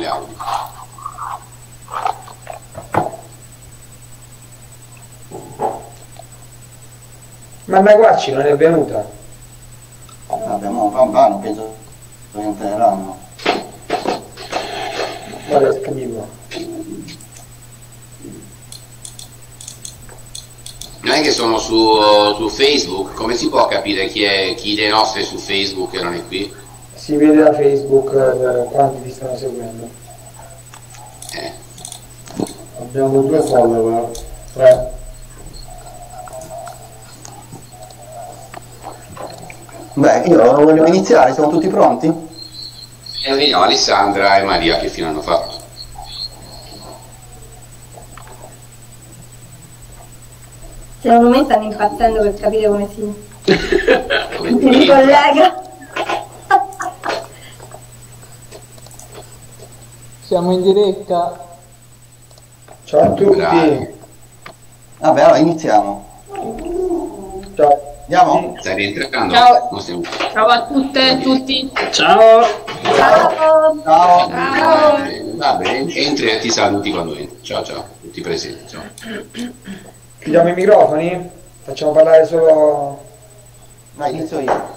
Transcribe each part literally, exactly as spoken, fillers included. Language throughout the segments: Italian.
audio. Ma Naguacci non è venuta? Abbiamo man mano, penso che entreranno. Guarda, scrivo. Non è che sono su, su Facebook, come si può capire chi, è, chi dei nostri è su Facebook e non è qui? Si vede da Facebook eh, quanti ti stanno seguendo. Eh. Abbiamo due follower, tre. Beh, io voglio iniziare, siamo tutti pronti? E vediamo Alessandra e Maria che fine hanno fatto. Secondo me stanno impazzendo per capire come si, si ricollega. Siamo in diretta. Ciao a tutti. Bravi. Vabbè, allora iniziamo. Ciao. Andiamo? Stai rientrando? Ciao. Non stiamo... Ciao a tutte e tutti. Ciao. Ciao. Ciao. Ciao. Va bene, entri e ti saluti quando entri. Ciao ciao, tutti presenti. Ciao. Chiudiamo i microfoni? Facciamo parlare solo... Dai, inizio io.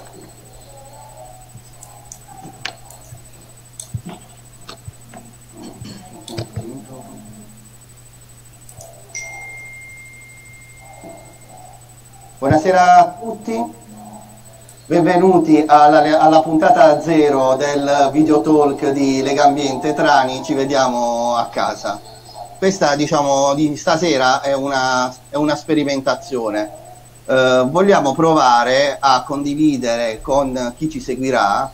Buonasera a tutti, benvenuti alla, alla puntata zero del video talk di Legambiente Trani, ci vediamo a casa. Questa, diciamo, di stasera è una, è una sperimentazione. Eh, vogliamo provare a condividere con chi ci seguirà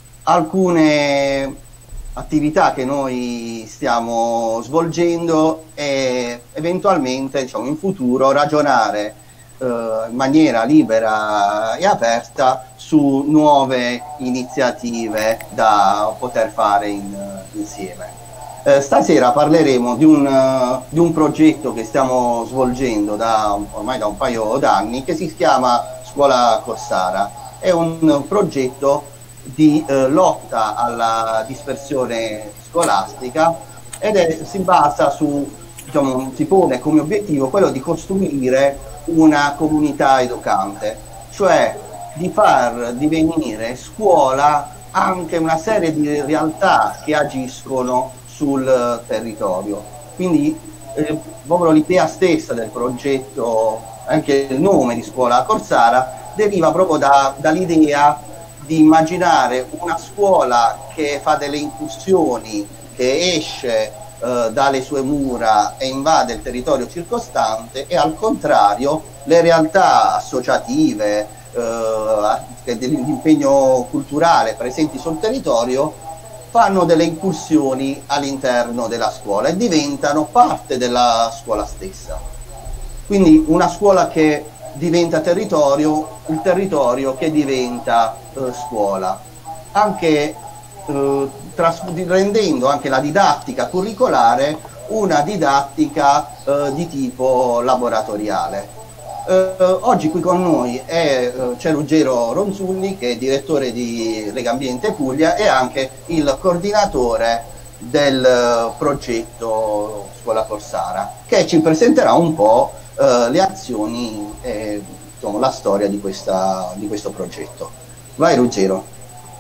alcune attività che noi stiamo svolgendo e eventualmente, diciamo, in futuro ragionare in maniera libera e aperta su nuove iniziative da poter fare in, insieme. Eh, stasera parleremo di un, uh, di un progetto che stiamo svolgendo da, ormai da un paio d'anni, che si chiama Scuola Corsara. È un progetto di uh, lotta alla dispersione scolastica ed è, si basa su, diciamo, si pone come obiettivo quello di costruire una comunità educante, cioè di far divenire scuola anche una serie di realtà che agiscono sul territorio. Quindi eh, proprio l'idea stessa del progetto, anche il nome di Scuola Corsara, deriva proprio da, dall'idea di immaginare una scuola che fa delle incursioni, che esce Uh, dalle sue mura e invade il territorio circostante, e al contrario le realtà associative uh, dell'impegno culturale presenti sul territorio fanno delle incursioni all'interno della scuola e diventano parte della scuola stessa. Quindi una scuola che diventa territorio, il territorio che diventa uh, scuola, anche uh, rendendo anche la didattica curricolare una didattica eh, di tipo laboratoriale. Eh, oggi qui con noi c'è eh, Ruggero Ronzulli, che è direttore di Legambiente Puglia e anche il coordinatore del eh, progetto Scuola Corsara, che ci presenterà un po' eh, le azioni e insomma, la storia di, questa, di questo progetto. Vai Ruggero.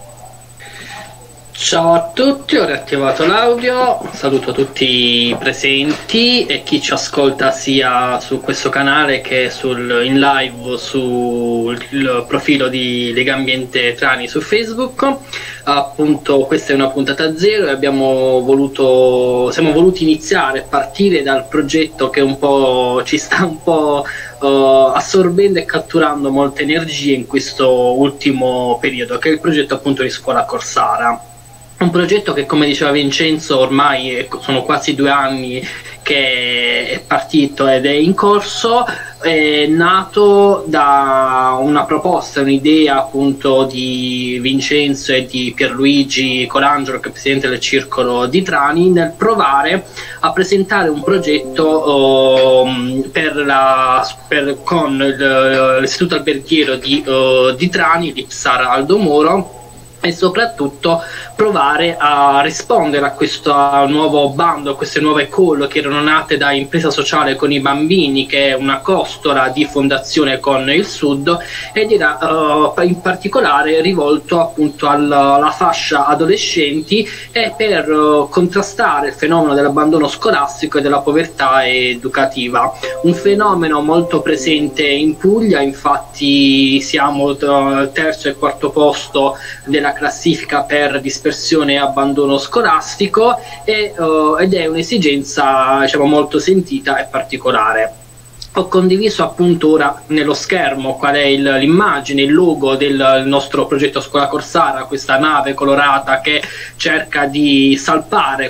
Ciao a tutti, ho riattivato l'audio, saluto tutti i presenti e chi ci ascolta sia su questo canale che sul, in live sul profilo di Legambiente Trani su Facebook. Appunto questa è una puntata zero e abbiamo voluto, siamo voluti iniziare a partire dal progetto che un po' ci sta un po' uh, assorbendo e catturando molte energie in questo ultimo periodo, che è il progetto appunto di Scuola Corsara. Un progetto che, come diceva Vincenzo, ormai sono quasi due anni che è partito ed è in corso, è nato da una proposta, un'idea appunto di Vincenzo e di Pierluigi Colangelo, che è presidente del Circolo di Trani, nel provare a presentare un progetto uh, per la, per, con l'Istituto Alberghiero di, uh, di Trani, l'Ipsar Aldo Moro, e soprattutto provare a rispondere a questo nuovo bando, a queste nuove call che erano nate da Impresa Sociale con i Bambini, che è una costola di fondazione con il Sud, ed era uh, in particolare rivolto appunto alla, alla fascia adolescenti, e per uh, contrastare il fenomeno dell'abbandono scolastico e della povertà educativa, un fenomeno molto presente in Puglia. Infatti siamo al terzo e quarto posto della classifica per dispersione e abbandono scolastico, e, uh, ed è un'esigenza, diciamo, molto sentita e particolare. Ho condiviso appunto ora nello schermo qual è il, l'immagine, il logo del nostro progetto Scuola Corsara, questa nave colorata che cerca di salpare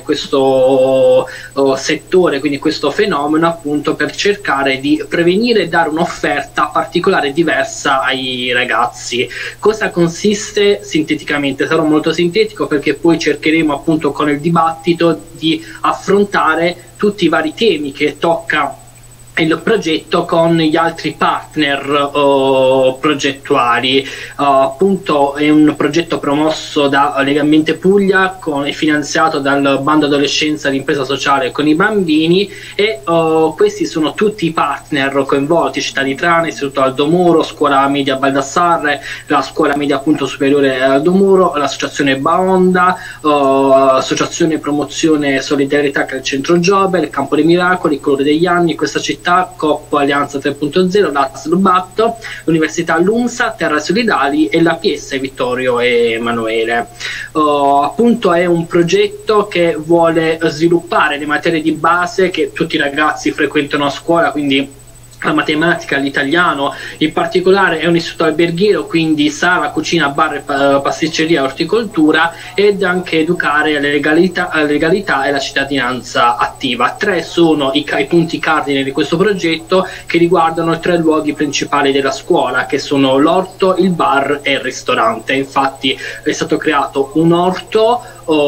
questo uh, settore, quindi questo fenomeno, appunto per cercare di prevenire e dare un'offerta particolare e diversa ai ragazzi. Cosa consiste sinteticamente? Sarò molto sintetico perché poi cercheremo appunto con il dibattito di affrontare tutti i vari temi che tocca il progetto con gli altri partner uh, progettuali. Uh, appunto è un progetto promosso da Legambiente Puglia con, e finanziato dal bando adolescenza di Impresa Sociale con i Bambini, e uh, questi sono tutti i partner coinvolti: Città di Trani, Istituto Aldo Moro, Scuola Media Baldassarre, la Scuola Media appunto superiore Aldo Moro, l'associazione Baonda, uh, associazione Promozione Solidarietà che è il Centro Giobel, il Campo dei Miracoli, il Colore degli Anni, questa città, Coop Alleanza tre punto zero, l'A S L Batto, l'Università Lunsa, Terra Solidali e la P S Vittorio e Emanuele. Uh, appunto è un progetto che vuole sviluppare le materie di base che tutti i ragazzi frequentano a scuola, quindi la matematica, l'italiano. In particolare è un istituto alberghiero, quindi sala, cucina, bar, pasticceria, orticoltura, ed anche educare alla legalità, alla legalità e alla cittadinanza attiva. Tre sono i, i punti cardine di questo progetto, che riguardano i tre luoghi principali della scuola, che sono l'orto, il bar e il ristorante. Infatti è stato creato un orto,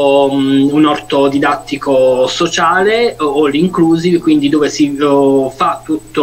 Um, un orto didattico sociale, o all inclusive, quindi dove si uh, fa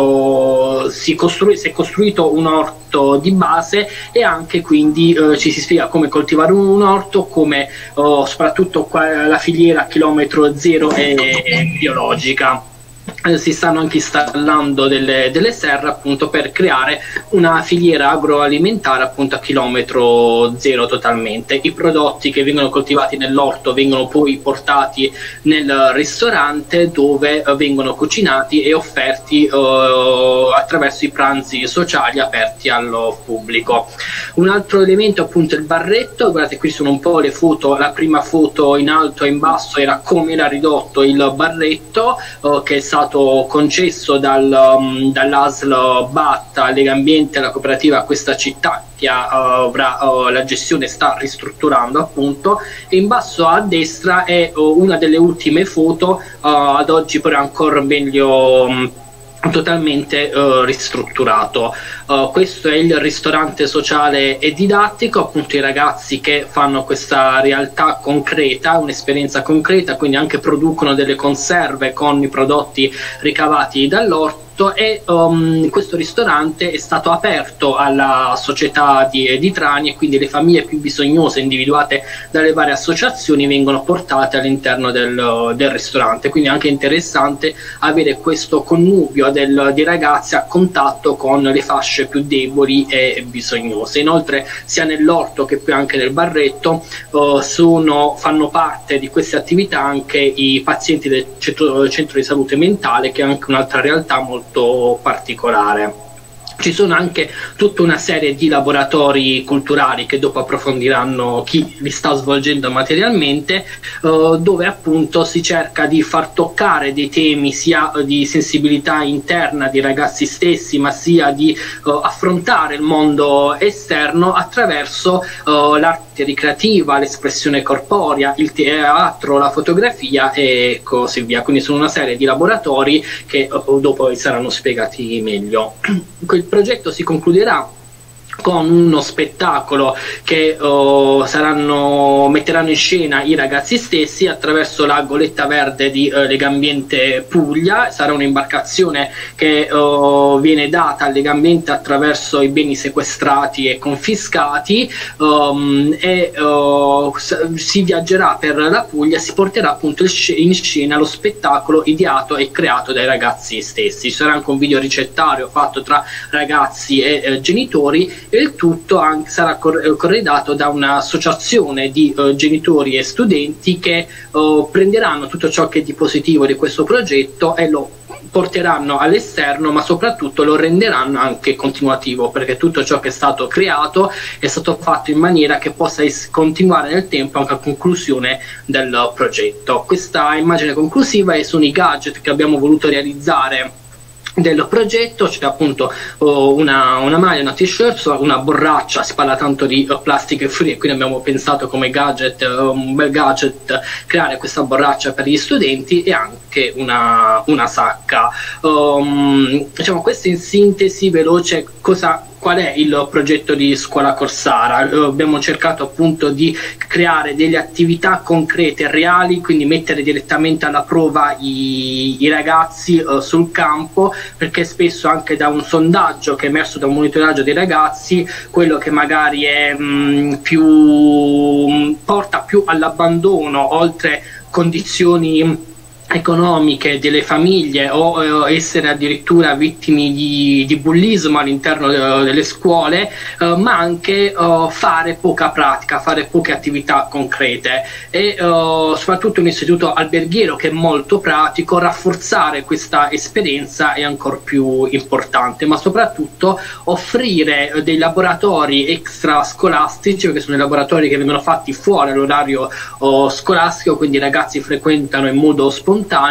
tutto, si, costrui, si è costruito un orto di base, e anche quindi uh, ci si spiega come coltivare un orto, come uh, soprattutto qua, la filiera a chilometro zero è, è biologica. Si stanno anche installando delle, delle serre appunto per creare una filiera agroalimentare appunto a chilometro zero totalmente. I prodotti che vengono coltivati nell'orto vengono poi portati nel ristorante, dove uh, vengono cucinati e offerti uh, attraverso i pranzi sociali aperti al pubblico. Un altro elemento appunto è il barretto. Guardate, qui sono un po' le foto. La prima foto in alto e in basso era come era ridotto il barretto, uh, che è stato concesso dal, um, dall'A S L Batta, Legambiente, la cooperativa a questa città, che uh, avrà uh, la gestione, sta ristrutturando appunto. E in basso a destra è uh, una delle ultime foto, uh, ad oggi però ancora meglio um, totalmente uh, ristrutturato. Uh, questo è il ristorante sociale e didattico, appunto i ragazzi che fanno questa realtà concreta, un'esperienza concreta, quindi anche producono delle conserve con i prodotti ricavati dall'orto. E um, questo ristorante è stato aperto alla società di, di Trani, e quindi le famiglie più bisognose individuate dalle varie associazioni vengono portate all'interno del, del ristorante. Quindi è anche interessante avere questo connubio del, di ragazzi a contatto con le fasce più deboli e bisognose. Inoltre sia nell'orto che poi anche nel barretto uh, sono, fanno parte di queste attività anche i pazienti del centro, centro di salute mentale, che è anche un'altra realtà molto particolare. Ci sono anche tutta una serie di laboratori culturali che dopo approfondiranno chi li sta svolgendo materialmente, eh, dove appunto si cerca di far toccare dei temi sia di sensibilità interna di ragazzi stessi, ma sia di eh, affrontare il mondo esterno attraverso eh, l'arte ricreativa, l'espressione corporea, il teatro, la fotografia e così via. Quindi sono una serie di laboratori che eh, dopo saranno spiegati meglio. Il progetto si concluderà con uno spettacolo che oh, saranno, metteranno in scena i ragazzi stessi attraverso la goletta verde di eh, Legambiente Puglia. Sarà un'imbarcazione che oh, viene data a Legambiente attraverso i beni sequestrati e confiscati, um, e oh, si viaggerà per la Puglia, si porterà appunto in scena lo spettacolo ideato e creato dai ragazzi stessi. Ci sarà anche un video ricettario fatto tra ragazzi e eh, genitori, e il tutto anche sarà corredato da un'associazione di uh, genitori e studenti che uh, prenderanno tutto ciò che è di positivo di questo progetto e lo porteranno all'esterno, ma soprattutto lo renderanno anche continuativo, perché tutto ciò che è stato creato è stato fatto in maniera che possa continuare nel tempo anche a conclusione del progetto. Questa immagine conclusiva sono i gadget che abbiamo voluto realizzare del progetto. C'è appunto oh, una, una maglia, una t-shirt, una borraccia. Si parla tanto di uh, plastic free, e quindi abbiamo pensato come gadget, uh, un bel gadget, creare questa borraccia per gli studenti, e anche una, una sacca. Um, diciamo, questo in sintesi veloce cosa qual è il progetto di Scuola Corsara. Uh, abbiamo cercato appunto di creare delle attività concrete, reali, quindi mettere direttamente alla prova i, i ragazzi uh, sul campo, perché spesso anche da un sondaggio che è emerso da un monitoraggio dei ragazzi, quello che magari è mh, più porta più all'abbandono, oltre condizioni economiche delle famiglie, o eh, essere addirittura vittime di, di bullismo all'interno de, delle scuole, eh, ma anche eh, fare poca pratica, fare poche attività concrete, e eh, soprattutto un istituto alberghiero che è molto pratico. Rafforzare questa esperienza è ancora più importante, ma soprattutto offrire eh, dei laboratori extrascolastici, che sono i laboratori che vengono fatti fuori all'orario oh, scolastico, quindi i ragazzi frequentano in modo spontaneo.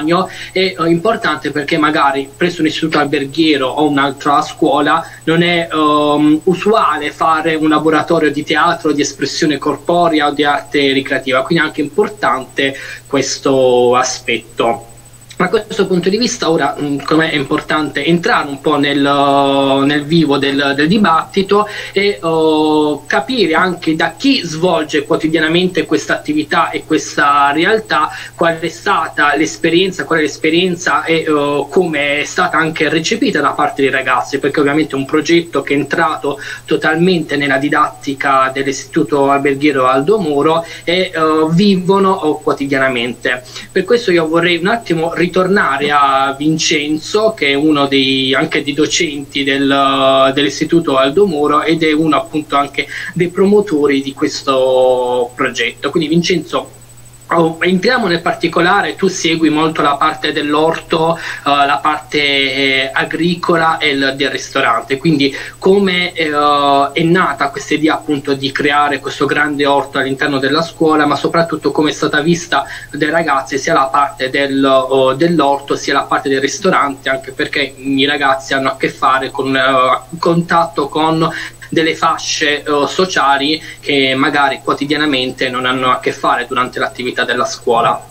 È uh, importante perché magari presso un istituto alberghiero o un'altra scuola non è um, usuale fare un laboratorio di teatro, di espressione corporea o di arte ricreativa, quindi è anche importante questo aspetto. Da questo punto di vista ora come è importante entrare un po' nel, nel vivo del, del dibattito e uh, capire anche da chi svolge quotidianamente questa attività e questa realtà qual è stata l'esperienza, qual è l'esperienza e uh, come è stata anche recepita da parte dei ragazzi, perché ovviamente è un progetto che è entrato totalmente nella didattica dell'istituto alberghiero Aldo Moro e uh, vivono uh, quotidianamente. Per questo io vorrei un attimo ritornare a Vincenzo, che è uno dei anche dei docenti del, dell'istituto Aldo Moro ed è uno appunto anche dei promotori di questo progetto. Quindi Vincenzo, oh, entriamo nel particolare. Tu segui molto la parte dell'orto, uh, la parte eh, agricola e il, del ristorante, quindi come eh, è nata questa idea appunto di creare questo grande orto all'interno della scuola, ma soprattutto come è stata vista dai ragazzi sia la parte del, uh, dell'orto sia la parte del ristorante, anche perché i ragazzi hanno a che fare con uh, contatto con delle fasce uh, sociali che magari quotidianamente non hanno a che fare durante l'attività della scuola.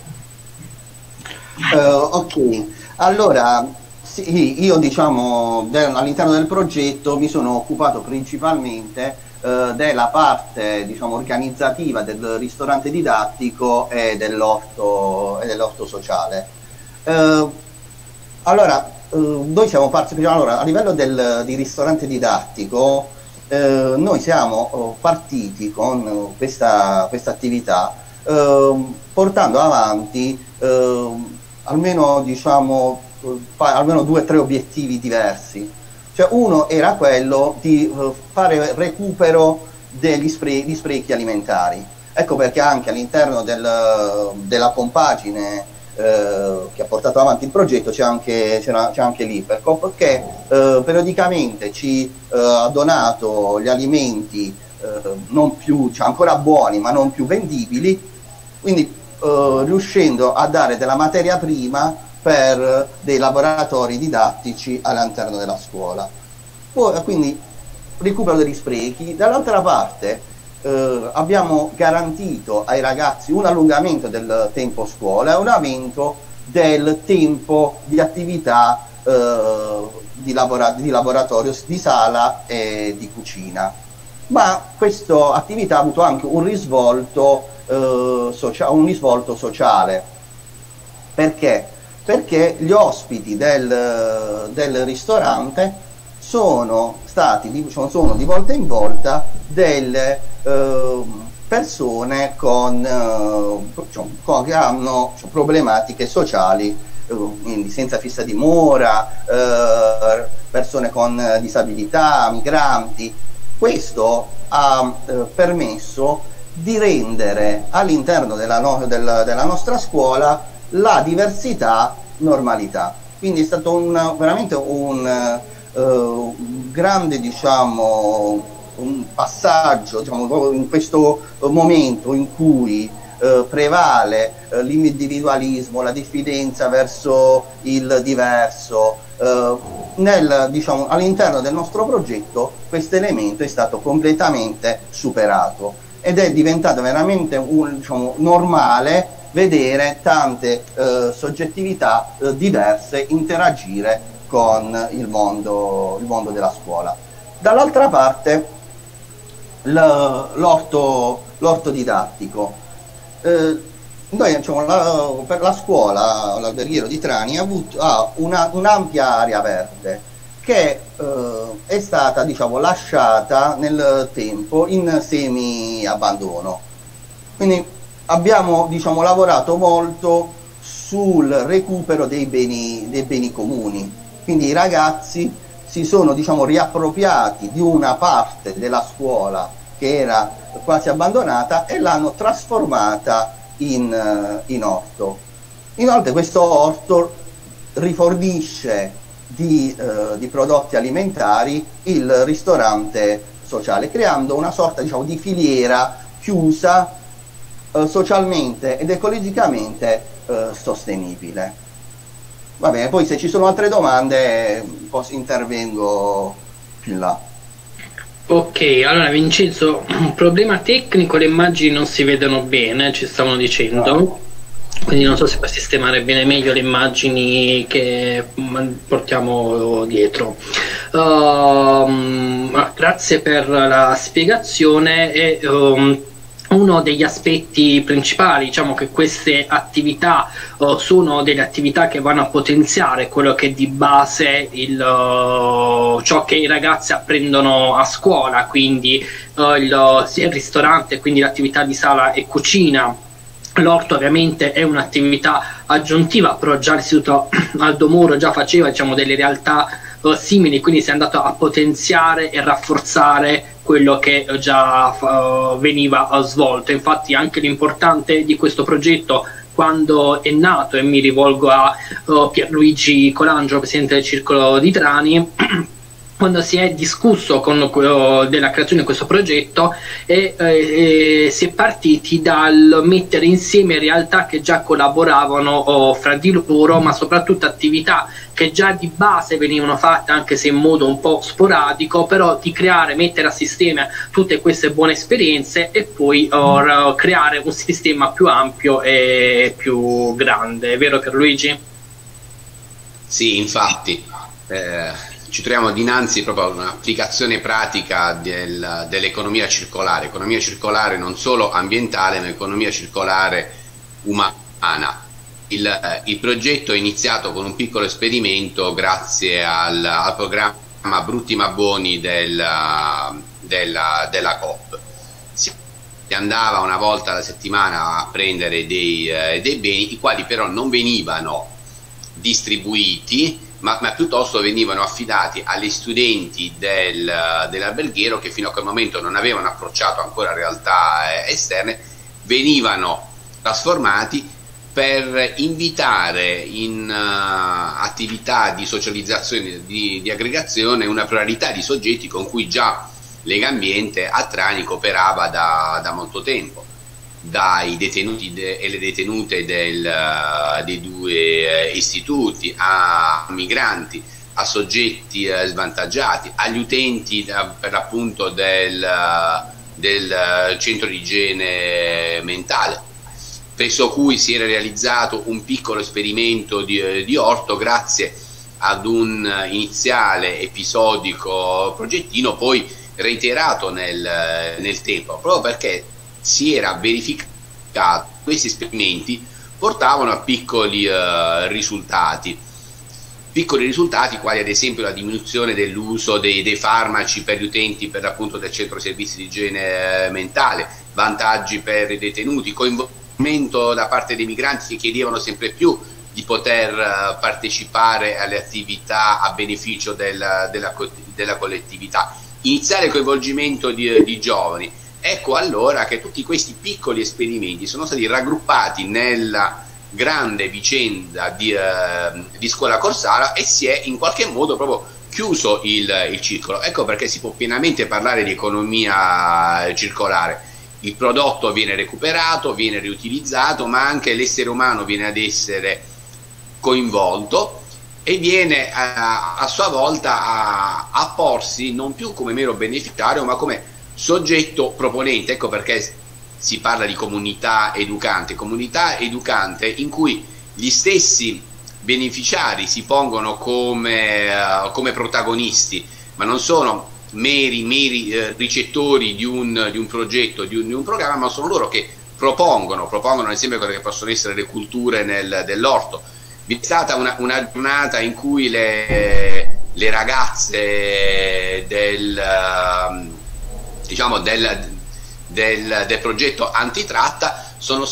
Uh, ok, allora sì, io diciamo all'interno del progetto mi sono occupato principalmente uh, della parte diciamo organizzativa del ristorante didattico e dell'orto e dell'orto sociale. Uh, allora uh, noi siamo partiti allora, a livello del, di ristorante didattico. Eh, noi siamo oh, partiti con oh, questa, questa attività eh, portando avanti eh, almeno diciamo fa, almeno due o tre obiettivi diversi. Cioè, uno era quello di eh, fare recupero degli sprechi, sprechi alimentari. Ecco perché anche all'interno del, della compagine Eh, che ha portato avanti il progetto c'è anche, c'è anche l'Ipercoop che eh, periodicamente ci eh, ha donato gli alimenti eh, non più, cioè ancora buoni ma non più vendibili, quindi eh, riuscendo a dare della materia prima per dei laboratori didattici all'interno della scuola. Poi, quindi recupero degli sprechi. Dall'altra parte Eh, abbiamo garantito ai ragazzi un allungamento del tempo scuola e un aumento del tempo di attività eh, di, labora di laboratorio, di sala e di cucina. ma questa attività ha avuto anche un risvolto, eh, socia- un risvolto sociale. Perché? Perché gli ospiti del, del ristorante sono stati, diciamo, sono di volta in volta delle eh, persone con, eh, diciamo, con, che hanno diciamo, problematiche sociali, eh, quindi senza fissa dimora, eh, persone con disabilità, migranti. Questo ha eh, permesso di rendere all'interno della, no, del, della nostra scuola la diversità normalità. Quindi è stato un, veramente un uh, grande, diciamo, un passaggio, diciamo, in questo momento in cui uh, prevale uh, l'individualismo, la diffidenza verso il diverso. Uh, nel, diciamo, all'interno del nostro progetto questo elemento è stato completamente superato ed è diventato veramente un, diciamo, normale vedere tante eh, soggettività eh, diverse interagire con il mondo, il mondo della scuola. Dall'altra parte l'orto, l'orto didattico. Eh, noi, diciamo, la, per la scuola, l'alberghiero di Trani ha, avuto, ha una, un'ampia area verde che eh, è stata, diciamo, lasciata nel tempo in semi abbandono. Quindi abbiamo, diciamo, lavorato molto sul recupero dei beni, dei beni comuni, quindi i ragazzi si sono, diciamo, riappropriati di una parte della scuola che era quasi abbandonata e l'hanno trasformata in, in orto. Inoltre questo orto rifornisce di, eh, di prodotti alimentari il ristorante sociale, creando una sorta, diciamo, di filiera chiusa, socialmente ed ecologicamente eh, sostenibile. Va bene, poi se ci sono altre domande posso, intervengo più in là. Ok, allora Vincenzo, un problema tecnico, le immagini non si vedono bene, ci stavano dicendo, no. Quindi non so se puoi sistemare bene meglio le immagini che portiamo dietro. Uh, grazie per la spiegazione e um, uno degli aspetti principali, diciamo, che queste attività uh, sono delle attività che vanno a potenziare quello che è di base il, uh, ciò che i ragazzi apprendono a scuola, quindi uh, il, sia il ristorante, quindi l'attività di sala e cucina. L'orto ovviamente è un'attività aggiuntiva, però già l'Istituto Aldo Moro già faceva, diciamo, delle realtà uh, simili, quindi si è andato a potenziare e rafforzare quello che già uh, veniva uh, svolto. Infatti anche l'importante di questo progetto, quando è nato, e mi rivolgo a uh, Pierluigi Colangelo, presidente del Circolo di Trani, quando si è discusso con, uh, della creazione di questo progetto e, eh, e si è partiti dal mettere insieme realtà che già collaboravano uh, fra di loro, ma soprattutto attività che già di base venivano fatte, anche se in modo un po' sporadico, però di creare, mettere a sistema tutte queste buone esperienze e poi uh, creare un sistema più ampio e più grande. È vero Pierluigi? Sì, infatti. Eh... Ci troviamo dinanzi proprio a un'applicazione pratica del, dell'economia circolare, economia circolare non solo ambientale, ma economia circolare umana. Il, eh, il progetto è iniziato con un piccolo esperimento grazie al, al programma Brutti ma Buoni del, della, della Coop. Si andava una volta alla settimana a prendere dei, eh, dei beni, i quali però non venivano distribuiti, Ma, ma piuttosto venivano affidati agli studenti del, dell'alberghiero, che fino a quel momento non avevano approcciato ancora realtà esterne, venivano trasformati per invitare in uh, attività di socializzazione, di, di aggregazione, una pluralità di soggetti con cui già Legambiente a Trani cooperava da, da molto tempo, dai detenuti de e le detenute del, uh, dei due uh, istituti, a migranti, a soggetti uh, svantaggiati, agli utenti uh, per l'appunto del, uh, del uh, centro di igiene mentale, presso cui si era realizzato un piccolo esperimento di, uh, di orto grazie ad un uh, iniziale episodico progettino, poi reiterato nel, nel tempo, proprio perché si era verificato che questi esperimenti portavano a piccoli uh, risultati. Piccoli risultati quali ad esempio la diminuzione dell'uso dei, dei farmaci per gli utenti per appunto del centro servizi di igiene mentale, vantaggi per i detenuti, coinvolgimento da parte dei migranti che chiedevano sempre più di poter uh, partecipare alle attività a beneficio del, della, della collettività, iniziale coinvolgimento di, di giovani. Ecco allora che tutti questi piccoli esperimenti sono stati raggruppati nella grande vicenda di, eh, di Scuola Corsara e si è in qualche modo proprio chiuso il, il circolo. Ecco perché si può pienamente parlare di economia circolare. Il prodotto viene recuperato, viene riutilizzato, ma anche l'essere umano viene ad essere coinvolto e viene a, a sua volta a, a porsi non più come mero beneficiario ma come soggetto proponente. Ecco perché si parla di comunità educante, comunità educante in cui gli stessi beneficiari si pongono come, uh, come protagonisti, ma non sono meri, meri uh, ricettori di un, di un progetto, di un, di un programma, ma sono loro che propongono, propongono ad esempio quelle che possono essere le culture nel, dell'orto. Vi è stata una, una giornata in cui le, le ragazze del, uh, diciamo del Del, del progetto antitratta sono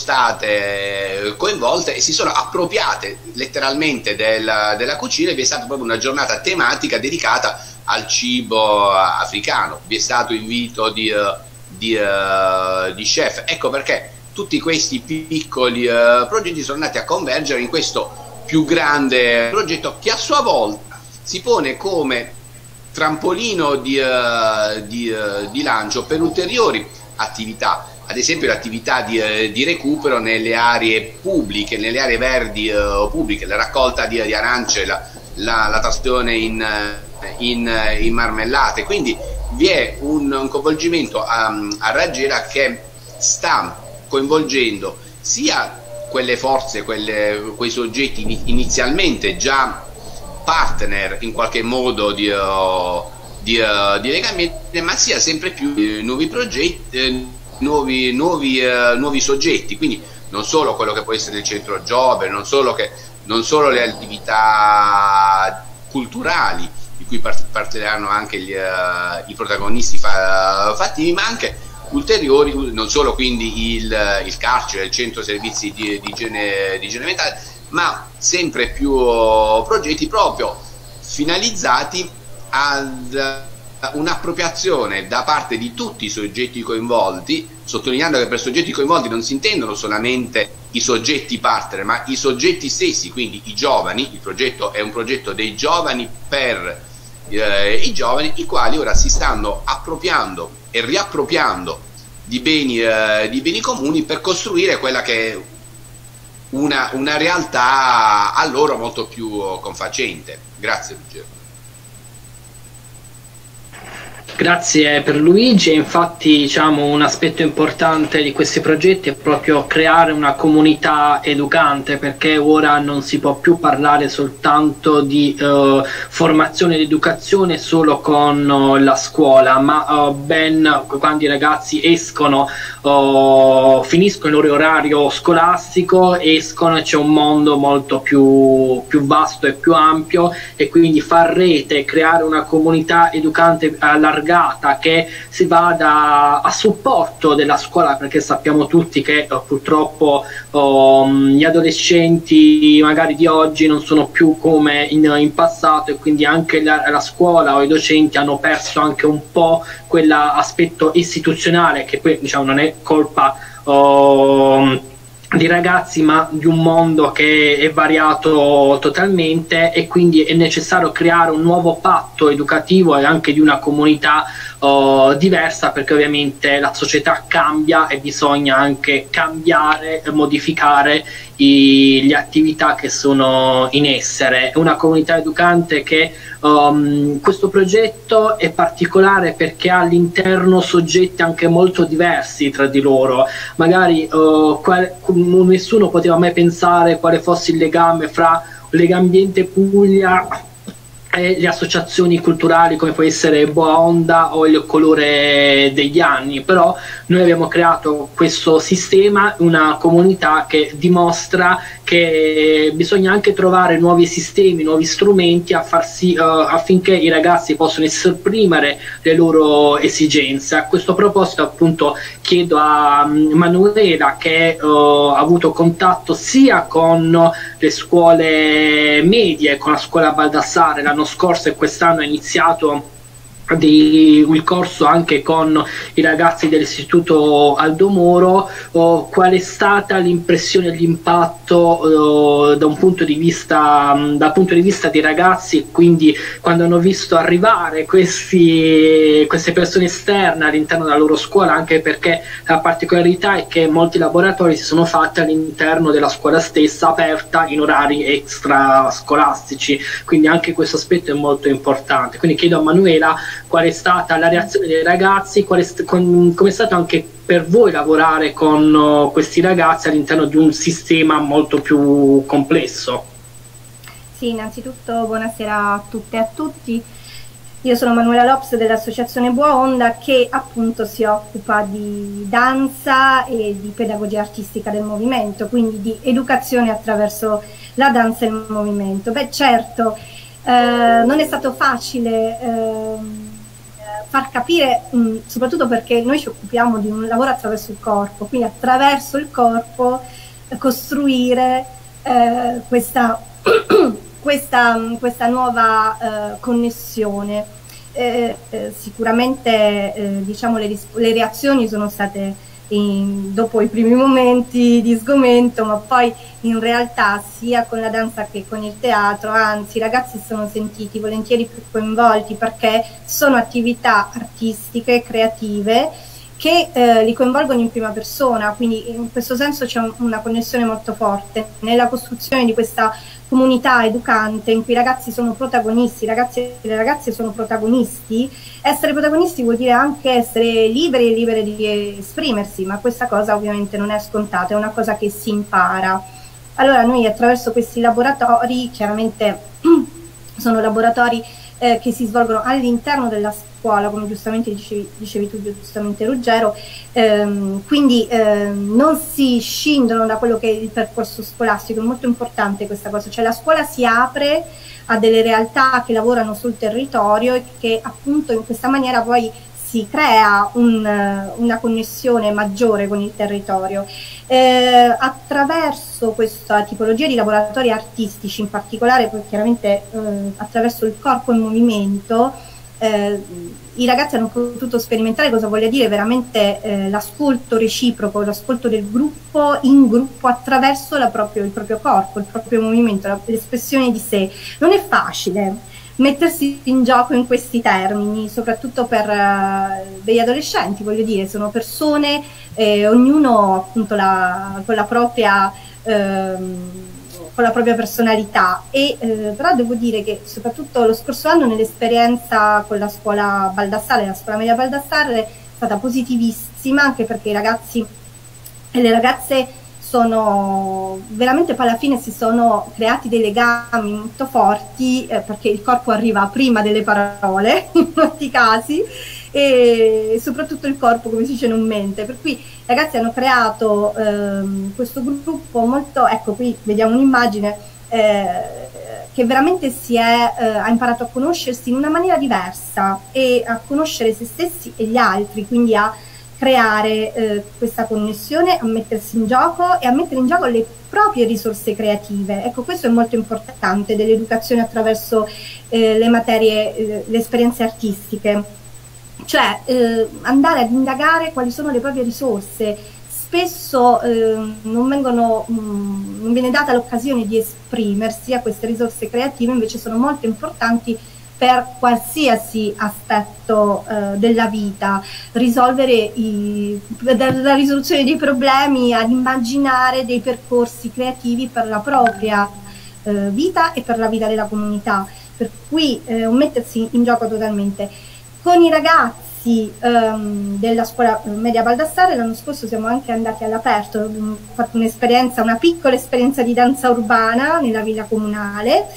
state coinvolte e si sono appropriate letteralmente del, della cucina e vi è stata proprio una giornata tematica dedicata al cibo africano. Vi è stato invito di, di, di chef. Ecco perché tutti questi piccoli uh, progetti sono andati a convergere in questo più grande progetto che a sua volta si pone come trampolino di, uh, di, uh, di lancio per ulteriori attività, ad esempio l'attività di, eh, di recupero nelle aree pubbliche, nelle aree verdi eh, pubbliche, la raccolta di, di arance, la, la, la tastione in, in, in marmellate. Quindi vi è un, un coinvolgimento a, a raggiera che sta coinvolgendo sia quelle forze, quelle, quei soggetti inizialmente già partner in qualche modo di, uh, di, uh, di Legambiente, ma sia sempre più uh, nuovi progetti, uh, nuovi, nuovi, uh, nuovi soggetti, quindi non solo quello che può essere il centro giovane, non solo, che, non solo le attività culturali di cui part partiranno anche gli, uh, i protagonisti fa fattivi, ma anche ulteriori, non solo quindi il, il carcere, il centro servizi di, di, igiene, di igiene mentale, ma sempre più uh, progetti proprio finalizzati ad un'appropriazione da parte di tutti i soggetti coinvolti, sottolineando che per soggetti coinvolti non si intendono solamente i soggetti partner, ma i soggetti stessi, quindi i giovani. Il progetto è un progetto dei giovani per eh, i giovani, i quali ora si stanno appropriando e riappropriando di beni, eh, di beni comuni per costruire quella che è una, una realtà a loro molto più confacente. Grazie Ruggero. Grazie per Luigi. Infatti, diciamo, un aspetto importante di questi progetti è proprio creare una comunità educante, perché ora non si può più parlare soltanto di uh, formazione ed educazione solo con uh, la scuola, ma uh, ben quando i ragazzi escono, uh, finiscono il loro orario scolastico, escono e c'è un mondo molto più, più vasto e più ampio, e quindi far rete, creare una comunità educante allargata che si vada a supporto della scuola, perché sappiamo tutti che uh, purtroppo um, gli adolescenti magari di oggi non sono più come in, in passato, e quindi anche la, la scuola o i docenti hanno perso anche un po' quell'aspetto istituzionale, che poi, diciamo, non è colpa um, di ragazzi, ma di un mondo che è variato totalmente, e quindi è necessario creare un nuovo patto educativo e anche di una comunità uh, diversa, perché ovviamente la società cambia e bisogna anche cambiare e modificare i, le attività che sono in essere. È una comunità educante che um, questo progetto è particolare perché ha all'interno soggetti anche molto diversi tra di loro. Magari uh, qual, nessuno poteva mai pensare quale fosse il legame fra Legambiente Puglia e le associazioni culturali come può essere Boa Onda o il colore degli anni, però noi abbiamo creato questo sistema, una comunità che dimostra che bisogna anche trovare nuovi sistemi, nuovi strumenti a far sì, uh, affinché i ragazzi possano esprimere le loro esigenze. A questo proposito appunto chiedo a um, Manuela, che uh, ha avuto contatto sia con le scuole medie, con la scuola Baldassarre l'anno scorso, e quest'anno ha iniziato di, il corso anche con i ragazzi dell'istituto Aldo Moro, oh, qual è stata l'impressione e l'impatto oh, da un punto di vista dal punto di vista dei ragazzi, quindi quando hanno visto arrivare questi, queste persone esterne all'interno della loro scuola, anche perché la particolarità è che molti laboratori si sono fatti all'interno della scuola stessa, aperta in orari extrascolastici, quindi anche questo aspetto è molto importante. Quindi chiedo a Manuela qual è stata la reazione dei ragazzi, qual è, com, come è stato anche per voi lavorare con uh, questi ragazzi all'interno di un sistema molto più complesso. Sì, innanzitutto buonasera a tutte e a tutti. Io sono Manuela Lops dell'Associazione Boa Onda, che appunto si occupa di danza e di pedagogia artistica del movimento, quindi di educazione attraverso la danza e il movimento. Beh, certo, eh, non è stato facile eh, far capire, mh, soprattutto perché noi ci occupiamo di un lavoro attraverso il corpo, quindi attraverso il corpo eh, costruire eh, questa, questa, questa nuova eh, connessione. Eh, eh, sicuramente eh, diciamo le, le reazioni sono state in, dopo i primi momenti di sgomento, ma poi in realtà sia con la danza che con il teatro, anzi i ragazzi si sono sentiti volentieri più coinvolti, perché sono attività artistiche, creative, che eh, li coinvolgono in prima persona, quindi in questo senso c'è un, una connessione molto forte nella costruzione di questa comunità educante in cui i ragazzi sono protagonisti, i ragazzi e le ragazze sono protagonisti. Essere protagonisti vuol dire anche essere liberi e libere di esprimersi, ma questa cosa ovviamente non è scontata, è una cosa che si impara. Allora noi attraverso questi laboratori, chiaramente sono laboratori eh, che si svolgono all'interno della scuola, come giustamente dicevi, dicevi tu, giustamente Ruggero, ehm, quindi ehm, non si scindono da quello che è il percorso scolastico. È molto importante questa cosa, cioè la scuola si apre a delle realtà che lavorano sul territorio e che appunto in questa maniera poi si crea un, una connessione maggiore con il territorio. Eh, attraverso questa tipologia di laboratori artistici, in particolare poi chiaramente eh, attraverso il corpo in movimento, Eh, i ragazzi hanno potuto sperimentare cosa voglia dire veramente eh, l'ascolto reciproco, l'ascolto del gruppo in gruppo attraverso la proprio, il proprio corpo, il proprio movimento, l'espressione di sé. Non è facile mettersi in gioco in questi termini, soprattutto per eh, degli adolescenti, voglio dire, sono persone, eh, ognuno appunto la, con la propria ehm, con la propria personalità, e eh, però devo dire che soprattutto lo scorso anno nell'esperienza con la scuola Baldassarre, la scuola media Baldassarre, è stata positivissima, anche perché i ragazzi e le ragazze sono veramente, poi alla fine si sono creati dei legami molto forti, eh, perché il corpo arriva prima delle parole in molti casi, e soprattutto il corpo, come si dice, non mente, per cui i ragazzi hanno creato ehm, questo gruppo molto, ecco qui vediamo un'immagine eh, che veramente si è, eh, ha imparato a conoscersi in una maniera diversa e a conoscere se stessi e gli altri, quindi a creare eh, questa connessione, a mettersi in gioco e a mettere in gioco le proprie risorse creative. Ecco, questo è molto importante dell'educazione attraverso eh, le materie, eh, le esperienze artistiche. Cioè eh, andare ad indagare quali sono le proprie risorse. Spesso eh, non, vengono, mh, non viene data l'occasione di esprimersi a queste risorse creative, invece sono molto importanti per qualsiasi aspetto eh, della vita, risolvere i, dalla risoluzione dei problemi ad immaginare dei percorsi creativi per la propria eh, vita e per la vita della comunità, per cui eh, mettersi in gioco totalmente. Con i ragazzi um, della scuola media Baldassarre l'anno scorso siamo anche andati all'aperto, abbiamo fatto un'esperienza, una piccola esperienza di danza urbana nella villa comunale,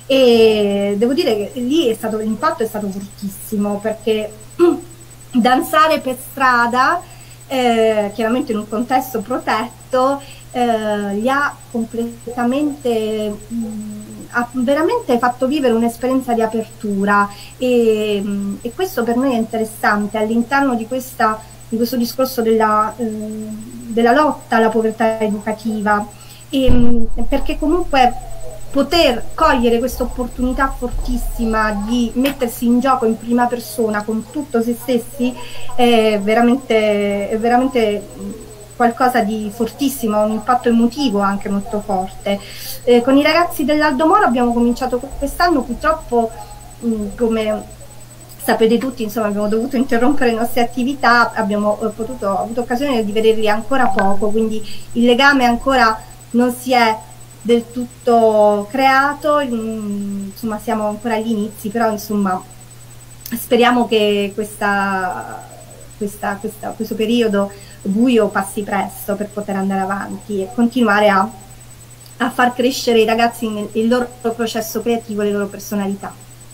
e devo dire che lì è stato, l'impatto è stato fortissimo, perché danzare per strada, eh, chiaramente in un contesto protetto, eh, li ha completamente, mh, ha veramente fatto vivere un'esperienza di apertura, e, mh, e questo per noi è interessante all'interno di questa, di questo discorso della, eh, della lotta alla povertà educativa, e, mh, perché comunque poter cogliere questa opportunità fortissima di mettersi in gioco in prima persona con tutto se stessi è veramente, è veramente qualcosa di fortissimo, un impatto emotivo anche molto forte. Eh, con i ragazzi dell'Aldo Moro abbiamo cominciato quest'anno, purtroppo mh, come sapete tutti, insomma, abbiamo dovuto interrompere le nostre attività, abbiamo eh, potuto, avuto occasione di vederli ancora poco, quindi il legame ancora non si è del tutto creato, insomma siamo ancora agli inizi, però insomma speriamo che questa, questa, questa, questo periodo buio passi presto per poter andare avanti e continuare a, a far crescere i ragazzi nel il loro processo creativo e le loro personalità.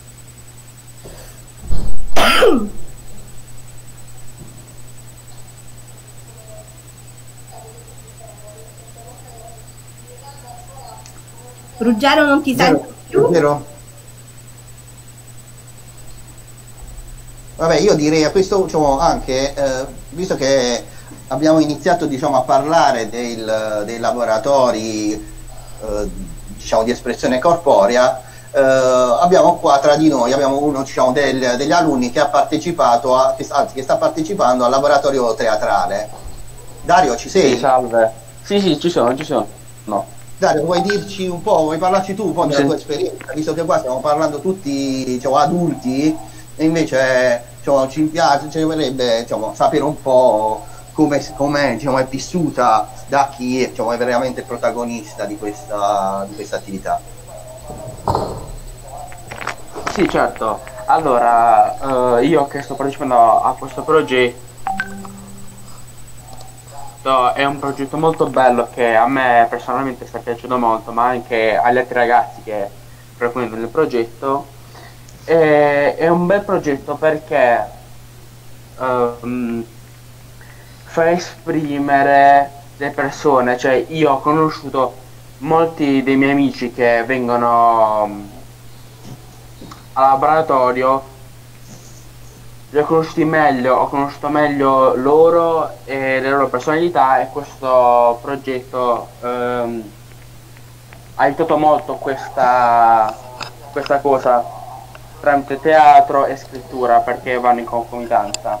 Ruggero, non ti sento più? Vero? Vabbè, io direi a questo, diciamo, anche, eh, visto che abbiamo iniziato, diciamo, a parlare del, dei laboratori, eh, diciamo, di espressione corporea, eh, abbiamo qua tra di noi, abbiamo uno, diciamo, del, degli alunni che ha partecipato, a, che, anzi, che sta partecipando al laboratorio teatrale. Dario, ci sei? Sì, salve. Sì, sì, ci sono, ci sono. No. Dario, vuoi dirci un po', vuoi parlarci tu un po' della Sì. tua esperienza, visto che qua stiamo parlando tutti, diciamo, adulti, e invece, diciamo, ci piace, ci vorrebbe, diciamo, sapere un po' come, come diciamo, è vissuta da chi, diciamo, è veramente il protagonista di questa, di questa attività. Sì, certo. Allora, eh, io che sto partecipando a questo progetto, è un progetto molto bello che a me personalmente sta piacendo molto, ma anche agli altri ragazzi che frequentano il progetto. E, è un bel progetto perché um, fa esprimere le persone, cioè io ho conosciuto molti dei miei amici che vengono um, al laboratorio, li ho conosciuti meglio, ho conosciuto meglio loro e le loro personalità, e questo progetto ehm, ha aiutato molto questa, questa cosa tramite teatro e scrittura, perché vanno in concomitanza.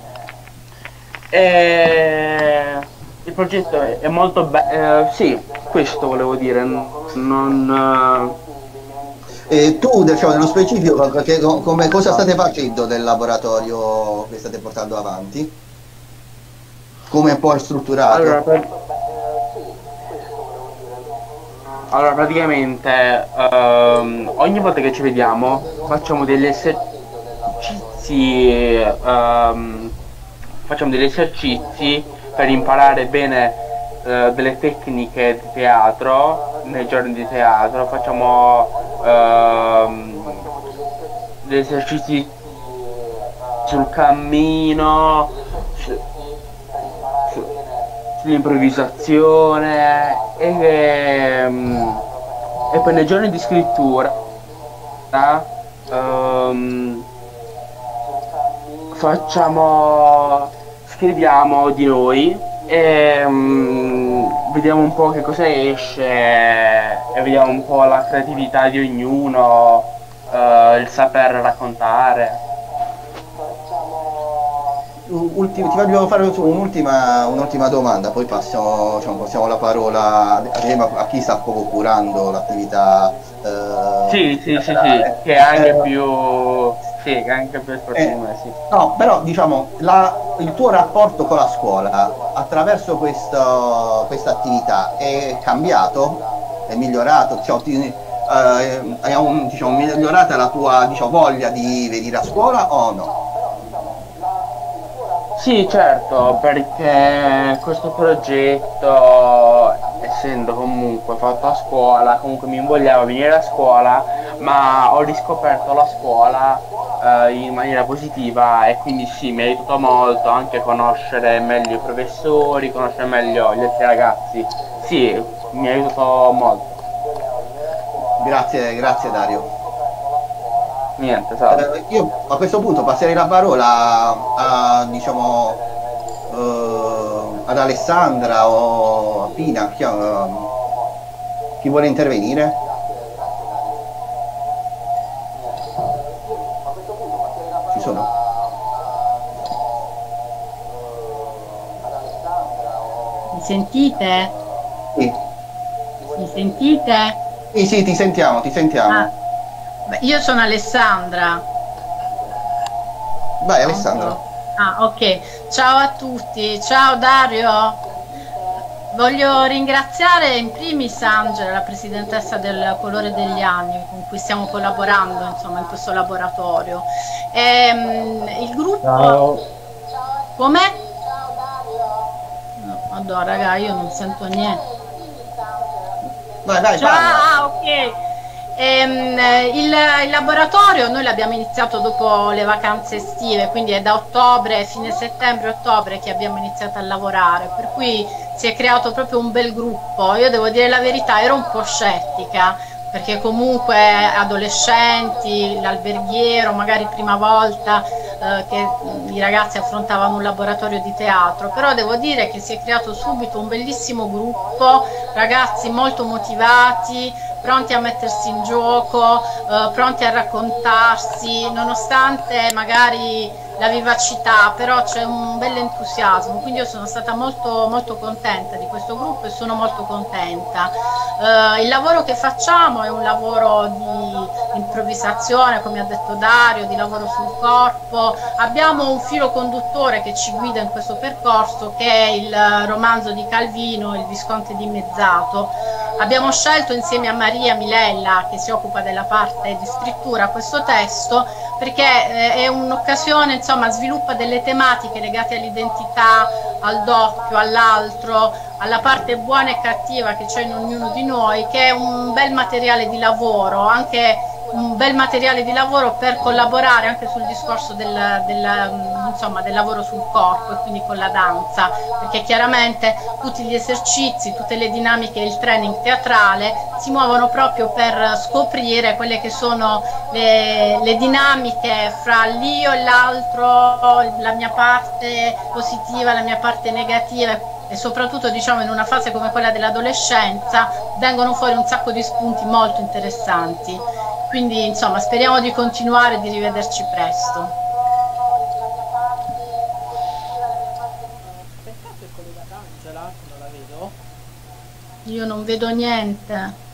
E il progetto è, è molto bello, eh, sì, questo volevo dire, non... Eh, E tu, diciamo, nello specifico, che, come, cosa state facendo del laboratorio che state portando avanti? Come è poi strutturato? Allora, per... allora praticamente um, ogni volta che ci vediamo facciamo degli esercizi, um, facciamo degli esercizi per imparare bene uh, delle tecniche di teatro nei giorni di teatro. Facciamo uh, degli esercizi sul cammino, su, su, sull'improvvisazione e, um, e poi nei giorni di scrittura um, facciamo scriviamo di noi e um, vediamo un po' che cosa esce e vediamo un po' la creatività di ognuno, uh, il saper raccontare. Ultimo, ti voglio fare un'ultima un'ultima domanda, poi passiamo, diciamo, passiamo la parola a chi sta poco curando l'attività. Eh, sì, sì, sì, sì, che è anche eh, più sì, che è anche più sportiva, eh, sì. No, però diciamo la, il tuo rapporto con la scuola attraverso questa attività è cambiato, è migliorato, cioè, ti, eh, è un, diciamo, migliorata la tua, diciamo, voglia di venire a scuola o no? Sì, certo, perché questo progetto, essendo comunque fatto a scuola, comunque mi invogliava a venire a scuola, ma ho riscoperto la scuola eh, in maniera positiva e quindi sì, mi ha aiutato molto anche conoscere meglio i professori, conoscere meglio gli altri ragazzi. Sì, mi ha aiutato molto. Grazie, grazie Dario. Niente, salve. Eh, io a questo punto passerei la parola a, a, diciamo, eh, ad Alessandra o a Pina. Chi, eh, chi vuole intervenire? Ci sono? Mi sentite? Sì. Mi sentite? Sì, sì, ti sentiamo, ti sentiamo. Ah, beh, io sono Alessandra. Vai Alessandra. Ah, ok. Ciao a tutti. Ciao Dario. Voglio ringraziare in primis Angela, la presidentessa del Colore degli Anni, con cui stiamo collaborando, insomma, in questo laboratorio. Ehm, il gruppo... Ciao. Com'è? No, madonna, raga, io non sento niente. Vai, vai, Ciao, parla. ah, ok. Ehm, il, il laboratorio noi l'abbiamo iniziato dopo le vacanze estive, quindi è da ottobre, fine settembre-ottobre che abbiamo iniziato a lavorare, per cui si è creato proprio un bel gruppo. Io devo dire la verità, ero un po' scettica, perché comunque adolescenti, l'alberghiero, magari prima volta eh, che i ragazzi affrontavano un laboratorio di teatro, però devo dire che si è creato subito un bellissimo gruppo, ragazzi molto motivati, pronti a mettersi in gioco, eh, pronti a raccontarsi, nonostante magari la vivacità, però c'è un bel entusiasmo, quindi io sono stata molto, molto contenta di questo gruppo e sono molto contenta. Eh, il lavoro che facciamo è un lavoro di improvvisazione, come ha detto Dario, di lavoro sul corpo. Abbiamo un filo conduttore che ci guida in questo percorso, che è il romanzo di Calvino, Il Visconte dimezzato. Abbiamo scelto insieme a Maria Milella, che si occupa della parte di scrittura, questo testo perché eh, è un'occasione, insomma, sviluppa delle tematiche legate all'identità, al doppio, all'altro, alla parte buona e cattiva che c'è in ognuno di noi, che è un bel materiale di lavoro, anche un bel materiale di lavoro per collaborare anche sul discorso del, del, insomma, del lavoro sul corpo e quindi con la danza, perché chiaramente tutti gli esercizi, tutte le dinamiche e il training teatrale si muovono proprio per scoprire quelle che sono le, le dinamiche fra l'io e l'altro, la mia parte positiva, la mia parte negativa, e soprattutto, diciamo, in una fase come quella dell'adolescenza vengono fuori un sacco di spunti molto interessanti. Quindi, insomma, speriamo di continuare e di rivederci presto. Peccato è collegata Angela, non la vedo. Io non vedo niente.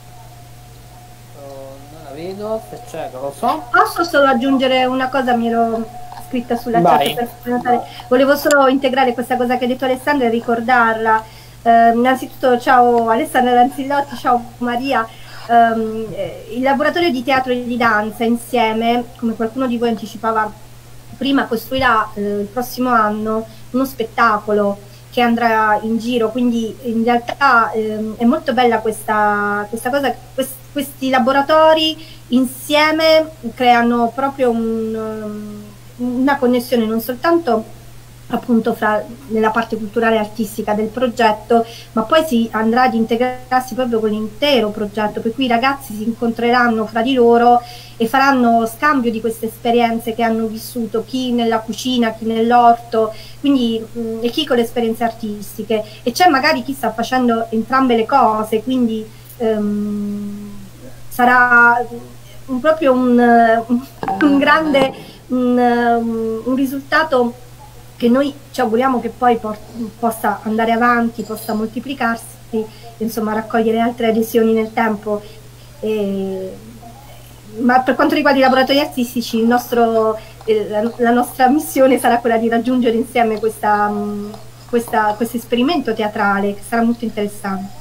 Oh, non la vedo, se c'è non lo so. Posso solo aggiungere una cosa, mi ero scritta sulla Vai. chat per notare. Volevo solo integrare questa cosa che ha detto Alessandra e ricordarla. Eh, innanzitutto ciao Alessandra Lanzillotti, ciao Maria. Um, il laboratorio di teatro e di danza insieme, come qualcuno di voi anticipava prima, costruirà eh, il prossimo anno uno spettacolo che andrà in giro, quindi in realtà ehm, è molto bella questa, questa cosa. Quest, questi laboratori insieme creano proprio un, una connessione non soltanto appunto fra nella parte culturale e artistica del progetto, ma poi si andrà ad integrarsi proprio con l'intero progetto, per cui i ragazzi si incontreranno fra di loro e faranno scambio di queste esperienze che hanno vissuto, chi nella cucina, chi nell'orto, quindi mh, e chi con le esperienze artistiche, e c'è magari chi sta facendo entrambe le cose, quindi um, sarà un, proprio un, un grande un, un risultato che noi ci auguriamo che poi possa andare avanti, possa moltiplicarsi, insomma raccogliere altre adesioni nel tempo. E, ma per quanto riguarda i laboratori artistici, il nostro, eh, la, la nostra missione sarà quella di raggiungere insieme questa, questa, questo esperimento teatrale che sarà molto interessante.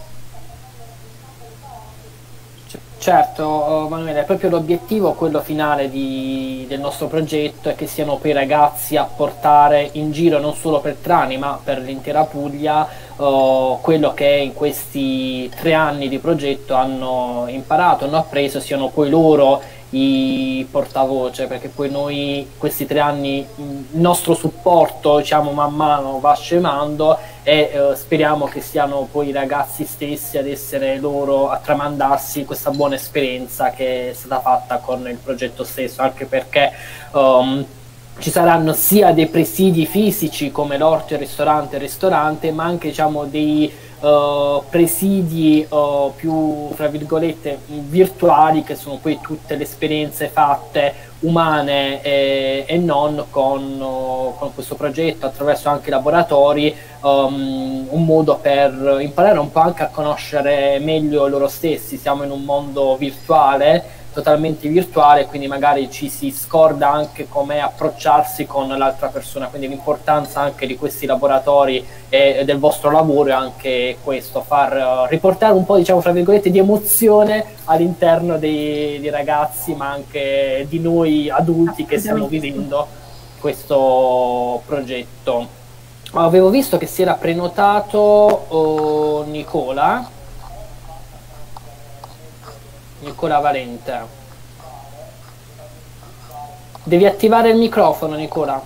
Certo, Manuele, è proprio l'obiettivo, quello finale di, del nostro progetto, è che siano poi i ragazzi a portare in giro non solo per Trani ma per l'intera Puglia uh, quello che in questi tre anni di progetto hanno imparato, hanno appreso, siano poi loro i portavoce, perché poi noi questi tre anni il nostro supporto, diciamo, man mano va scemando e eh, speriamo che siano poi i ragazzi stessi ad essere loro a tramandarsi questa buona esperienza che è stata fatta con il progetto stesso, anche perché um, ci saranno sia dei presidi fisici come l'orto, il ristorante, il ristorante, ma anche, diciamo, dei Uh, presidi uh, più, fra virgolette, virtuali, che sono poi tutte le esperienze fatte umane e, e non con, uh, con questo progetto, attraverso anche i laboratori, um, un modo per imparare un po' anche a conoscere meglio loro stessi. Siamo in un mondo virtuale, totalmente virtuale, quindi magari ci si scorda anche come approcciarsi con l'altra persona, quindi l'importanza anche di questi laboratori e del vostro lavoro è anche questo, far uh, riportare un po', diciamo, fra virgolette, di emozione all'interno dei, dei ragazzi, ma anche di noi adulti che stiamo vivendo questo progetto. Avevo visto che si era prenotato uh, Nicola Nicola Valente. Devi attivare il microfono, Nicola.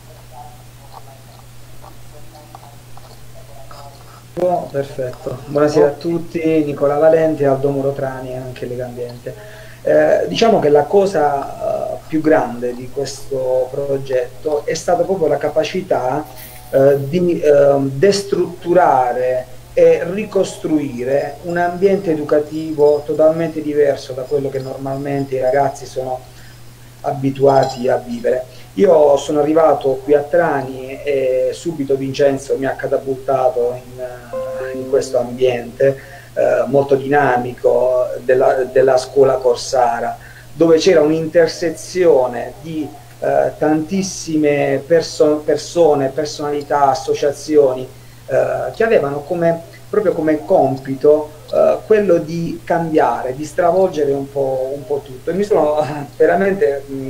Oh, perfetto. Buonasera a tutti, Nicola Valente, Aldo Morotrani e anche Legambiente. Eh, diciamo che la cosa uh, più grande di questo progetto è stata proprio la capacità uh, di uh, destrutturare e ricostruire un ambiente educativo totalmente diverso da quello che normalmente i ragazzi sono abituati a vivere. Io sono arrivato qui a Trani e subito Vincenzo mi ha catapultato in, in questo ambiente eh, molto dinamico della, della scuola Corsara, dove c'era un'intersezione di eh, tantissime perso persone, personalità, associazioni Uh, che avevano come, proprio come compito uh, quello di cambiare, di stravolgere un po', un po' tutto. E mi sono uh, veramente mh,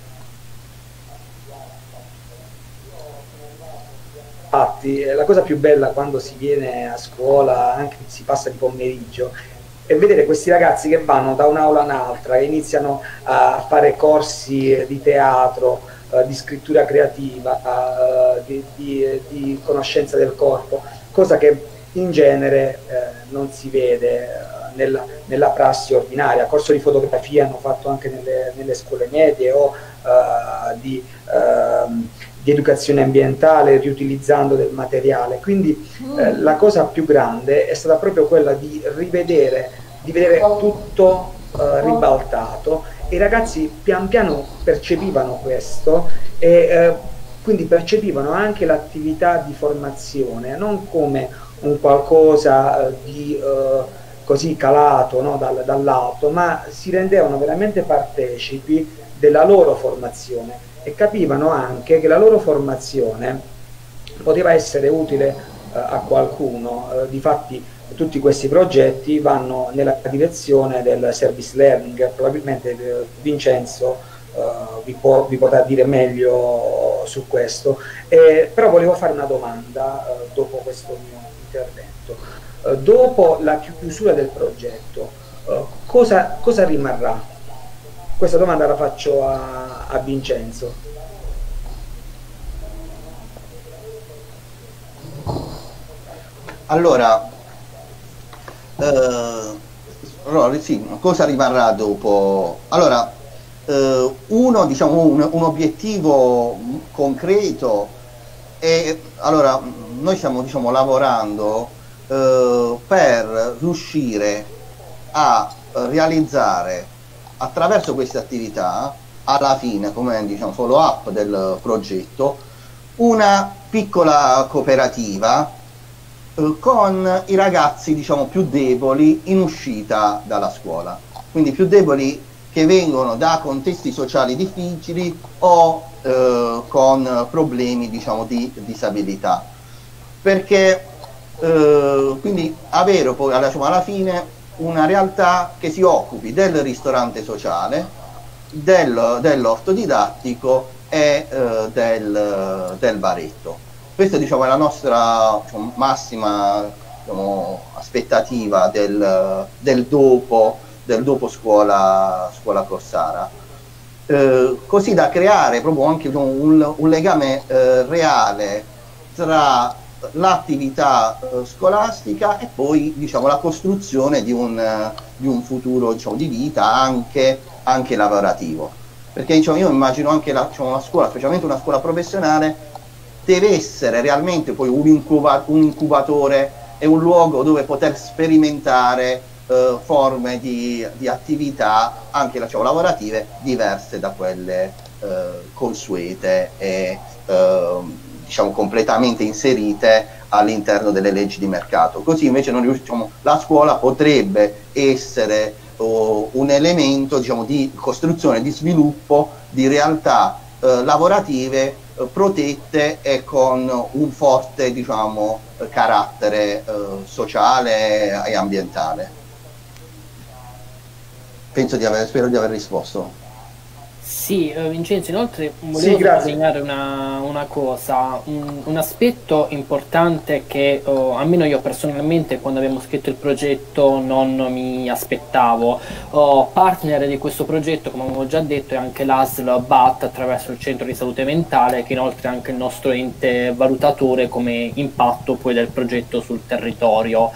infatti la cosa più bella quando si viene a scuola, anche si passa di pomeriggio, è vedere questi ragazzi che vanno da un'aula a un'altra e iniziano a fare corsi di teatro, Uh, di scrittura creativa, uh, di, di, di conoscenza del corpo, cosa che in genere uh, non si vede uh, nella, nella prassi ordinaria. Corso di fotografia hanno fatto anche nelle, nelle scuole medie o uh, di, uh, di educazione ambientale riutilizzando del materiale. Quindi uh, la cosa più grande è stata proprio quella di rivedere, di vedere tutto uh, ribaltato. I ragazzi pian piano percepivano questo e eh, quindi percepivano anche l'attività di formazione non come un qualcosa eh, di eh, così calato, no, dal, dall'alto, ma si rendevano veramente partecipi della loro formazione e capivano anche che la loro formazione poteva essere utile eh, a qualcuno. Eh, difatti tutti questi progetti vanno nella direzione del service learning. Probabilmente eh, Vincenzo eh, vi, può, vi potrà dire meglio su questo, eh, però volevo fare una domanda eh, dopo questo mio intervento. Eh, dopo la chiusura del progetto, eh, cosa, cosa rimarrà? Questa domanda la faccio a, a Vincenzo. Allora, Uh, allora sì, cosa rimarrà dopo? Allora, uh, uno, diciamo, un, un obiettivo concreto è, allora, noi stiamo, diciamo, lavorando uh, per riuscire a realizzare attraverso queste attività, alla fine, come, diciamo, follow up del progetto, una piccola cooperativa con i ragazzi, diciamo, più deboli in uscita dalla scuola, quindi più deboli che vengono da contesti sociali difficili o eh, con problemi, diciamo, di disabilità, perché eh, quindi avere poi, diciamo, alla fine una realtà che si occupi del ristorante sociale, del, dell'orto didattico e eh, del, del baretto. Questa, diciamo, è la nostra, diciamo, massima, diciamo, aspettativa del, del, dopo, del dopo scuola, scuola Corsara, eh, così da creare proprio anche, diciamo, un, un legame eh, reale tra l'attività eh, scolastica e poi, diciamo, la costruzione di un, uh, di un futuro, diciamo, di vita anche, anche lavorativo, perché, diciamo, io immagino anche la, diciamo, una scuola, specialmente una scuola professionale, deve essere realmente poi un, incuba, un incubatore e un luogo dove poter sperimentare eh, forme di, di attività anche, diciamo, lavorative diverse da quelle eh, consuete e eh, diciamo completamente inserite all'interno delle leggi di mercato. Così invece non riusciamo, la scuola potrebbe essere oh, un elemento, diciamo, di costruzione, di sviluppo di realtà eh, lavorative eh, protette e con un forte, diciamo, carattere eh, sociale e ambientale. Penso di aver, spero di aver risposto. Sì, eh, Vincenzo, inoltre volevo Sì, grazie. sottolineare una, una cosa, un, un aspetto importante che oh, almeno io personalmente quando abbiamo scritto il progetto non mi aspettavo. Oh, partner di questo progetto, come avevo già detto, è anche l'A S L B A T attraverso il Centro di Salute Mentale, che inoltre è anche il nostro ente valutatore come impatto poi del progetto sul territorio.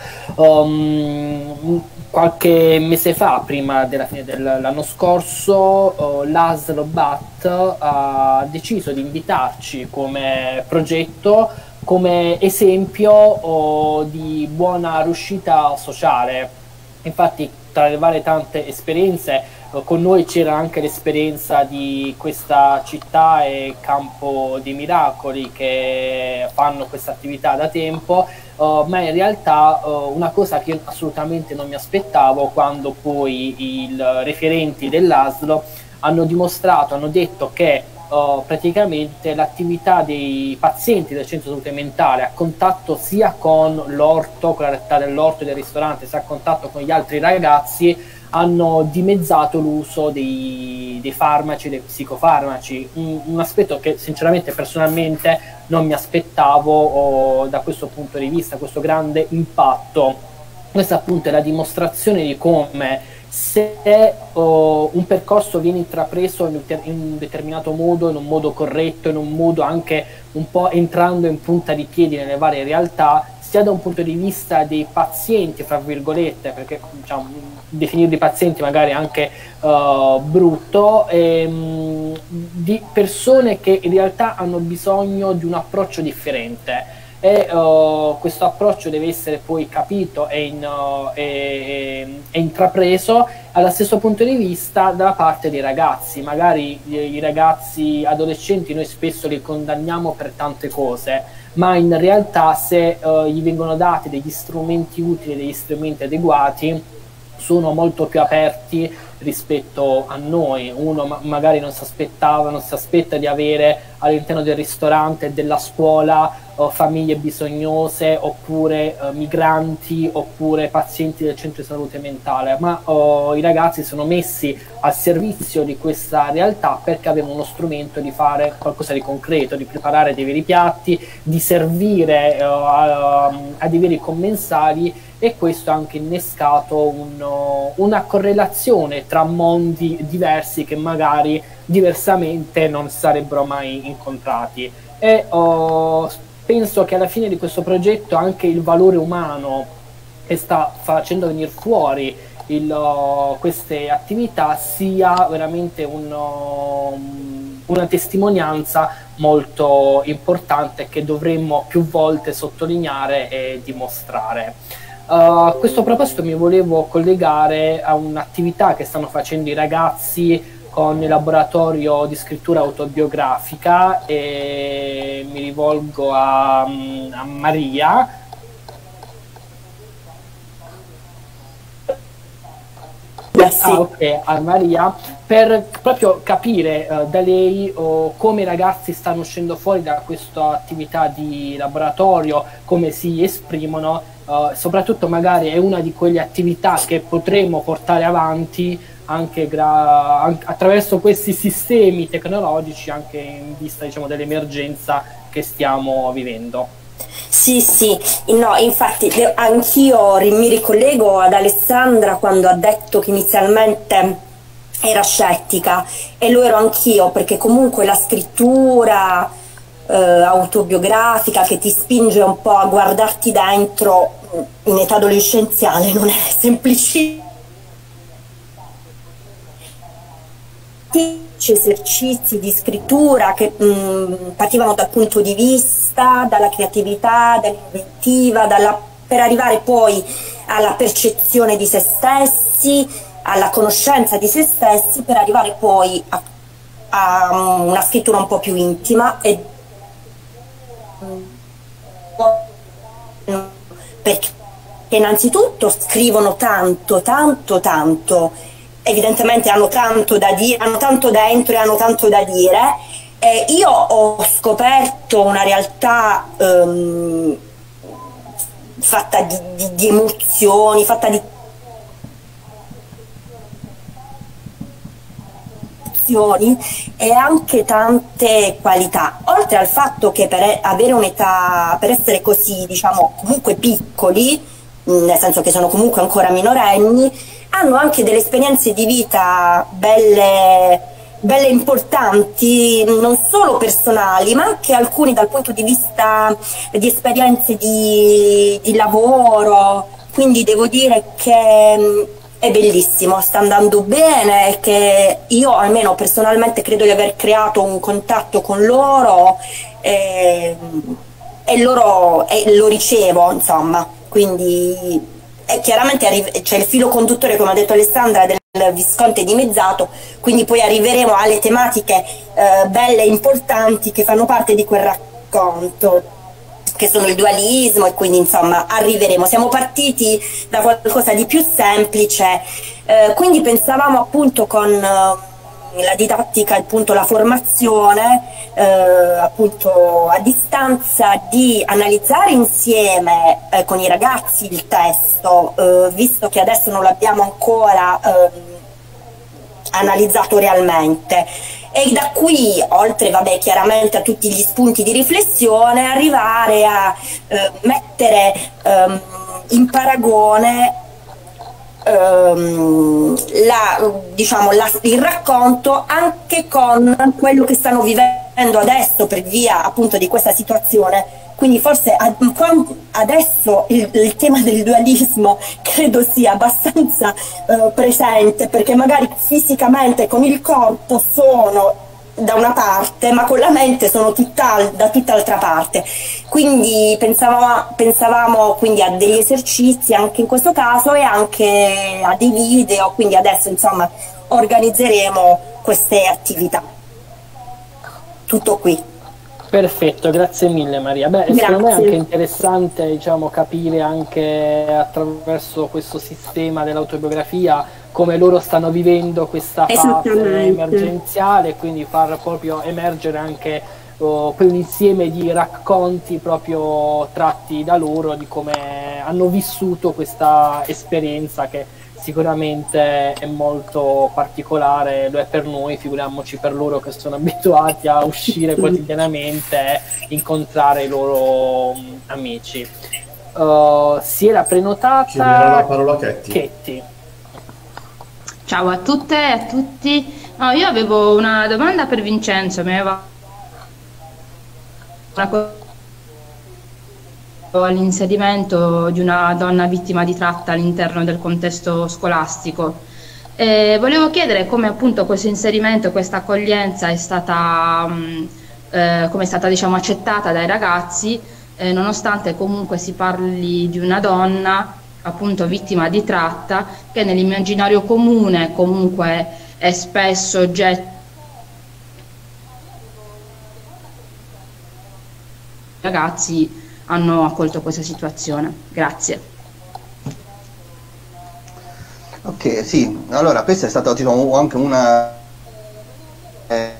Um, Qualche mese fa, prima della fine dell'anno scorso, uh, l'A S L B A T ha deciso di invitarci come progetto, come esempio uh, di buona riuscita sociale. Infatti, tra le varie tante esperienze, uh, con noi c'era anche l'esperienza di questa città e Campo dei Miracoli che fanno questa attività da tempo. Uh, ma in realtà uh, una cosa che io assolutamente non mi aspettavo, quando poi i referenti dell'A S L hanno dimostrato, hanno detto che uh, praticamente l'attività dei pazienti del centro salute mentale, a contatto sia con l'orto, con la realtà dell'orto e del ristorante, sia a contatto con gli altri ragazzi, hanno dimezzato l'uso dei, dei farmaci, dei psicofarmaci, un, un aspetto che sinceramente personalmente non mi aspettavo oh, da questo punto di vista, questo grande impatto. Questa appunto è la dimostrazione di come, se oh, un percorso viene intrapreso in un, in un determinato modo, in un modo corretto, in un modo anche un po' entrando in punta di piedi nelle varie realtà, sia da un punto di vista dei pazienti, fra virgolette, perché, diciamo, definirli pazienti magari anche uh, brutto, ehm, di persone che in realtà hanno bisogno di un approccio differente. E uh, questo approccio deve essere poi capito e, in, uh, e, e intrapreso allo stesso punto di vista dalla parte dei ragazzi. Magari i ragazzi adolescenti noi spesso li condanniamo per tante cose, ma in realtà se uh, gli vengono dati degli strumenti utili, degli strumenti adeguati, sono molto più aperti rispetto a noi. Uno ma magari non si aspettava, non si aspetta di avere all'interno del ristorante e della scuola uh, famiglie bisognose, oppure uh, migranti, oppure pazienti del centro di salute mentale, ma uh, i ragazzi sono messi al servizio di questa realtà perché avevano uno strumento di fare qualcosa di concreto, di preparare dei veri piatti, di servire uh, a, a dei veri commensali, e questo ha anche innescato un, una correlazione tra mondi diversi che magari diversamente non sarebbero mai incontrati. E oh, penso che alla fine di questo progetto anche il valore umano che sta facendo venire fuori il, uh, queste attività sia veramente un, uh, una testimonianza molto importante che dovremmo più volte sottolineare e dimostrare. Uh, a questo proposito mi volevo collegare a un'attività che stanno facendo i ragazzi con il laboratorio di scrittura autobiografica, e mi rivolgo a, a Maria. Yes, sì. Ah, ok, a Maria, per proprio capire uh, da lei uh, come i ragazzi stanno uscendo fuori da questa attività di laboratorio, come si esprimono. Uh, soprattutto magari è una di quelle attività che potremo portare avanti anche, anche attraverso questi sistemi tecnologici, anche in vista, diciamo, dell'emergenza che stiamo vivendo. Sì, sì, no, infatti anch'io mi ricollego ad Alessandra quando ha detto che inizialmente era scettica, e lo ero anch'io, perché comunque la scrittura eh, autobiografica che ti spinge un po' a guardarti dentro in età adolescenziale non è semplicissimo. Esercizi di scrittura che mh, partivano dal punto di vista, dalla creatività, dall'inventiva, dalla, per arrivare poi alla percezione di se stessi, alla conoscenza di se stessi, per arrivare poi a, a una scrittura un po' più intima e perché innanzitutto scrivono tanto, tanto, tanto. Evidentemente hanno tanto da dire, hanno tanto dentro e hanno tanto da dire. Eh, io ho scoperto una realtà ehm, fatta di, di, di emozioni, fatta di emozioni e anche tante qualità. Oltre al fatto che per avere un'età, per essere così, diciamo, comunque piccoli, nel senso che sono comunque ancora minorenni, hanno anche delle esperienze di vita belle, belle importanti, non solo personali, ma anche alcuni dal punto di vista di esperienze di, di lavoro. Quindi devo dire che è bellissimo, sta andando bene, e che io almeno personalmente credo di aver creato un contatto con loro e, e loro e lo ricevo, insomma. Quindi e chiaramente c'è il filo conduttore, come ha detto Alessandra, del Visconte dimezzato, quindi poi arriveremo alle tematiche eh, belle e importanti che fanno parte di quel racconto, che sono il dualismo, e quindi insomma arriveremo. Siamo partiti da qualcosa di più semplice, eh, quindi pensavamo appunto con eh, la didattica, appunto la formazione, eh, appunto a distanza, di analizzare insieme eh, con i ragazzi il testo, eh, visto che adesso non l'abbiamo ancora eh, analizzato realmente, e da qui, oltre vabbè chiaramente a tutti gli spunti di riflessione, arrivare a eh, mettere eh, in paragone Um, la, diciamo, la, il racconto anche con quello che stanno vivendo adesso per via appunto di questa situazione. Quindi forse ad, adesso il, il tema del dualismo credo sia abbastanza uh, presente, perché magari fisicamente con il corpo sono da una parte, ma con la mente sono tutta, da tutt'altra parte. Quindi pensavamo, pensavamo quindi a degli esercizi anche in questo caso, e anche a dei video, quindi adesso insomma organizzeremo queste attività. Tutto qui. Perfetto, grazie mille Maria. Beh, grazie. Secondo me è anche interessante, diciamo, capire anche attraverso questo sistema dell'autobiografia come loro stanno vivendo questa fase emergenziale, quindi far proprio emergere anche oh, un insieme di racconti proprio tratti da loro, di come hanno vissuto questa esperienza, che sicuramente è molto particolare, lo è per noi, figuriamoci per loro che sono abituati a uscire quotidianamente e incontrare i loro um, amici. Uh, si era prenotata Chiederà la parola a Ketty. Ketty. Ciao a tutte e a tutti. No, io avevo una domanda per Vincenzo, mi aveva all'inserimento di una donna vittima di tratta all'interno del contesto scolastico. E volevo chiedere come appunto questo inserimento, questa accoglienza è stata, mh, eh, come è stata diciamo accettata dai ragazzi, eh, nonostante comunque si parli di una donna appunto vittima di tratta, che nell'immaginario comune comunque è spesso oggetto i ragazzi hanno accolto questa situazione. Grazie. Ok, sì, allora questa è stata diciamo, anche una eh,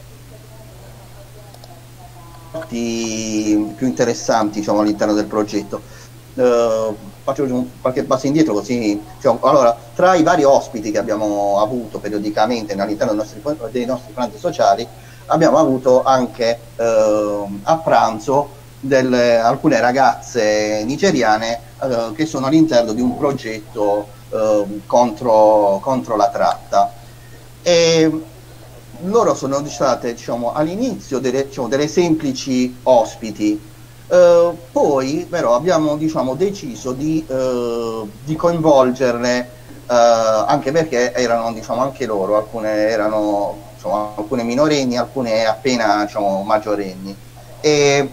di più interessanti diciamo, all'interno del progetto. Uh, faccio un, qualche passo indietro così diciamo, allora, tra i vari ospiti che abbiamo avuto periodicamente all'interno dei nostri, dei nostri pranzi sociali abbiamo avuto anche eh, a pranzo delle, alcune ragazze nigeriane eh, che sono all'interno di un progetto eh, contro, contro la tratta, e loro sono state, diciamo, all'inizio delle, diciamo, delle semplici ospiti, eh, poi però abbiamo, diciamo, deciso di, eh, di coinvolgerle, eh, anche perché erano, diciamo, anche loro, alcune erano, diciamo, alcune minorenni, alcune appena, diciamo, maggiorenni, e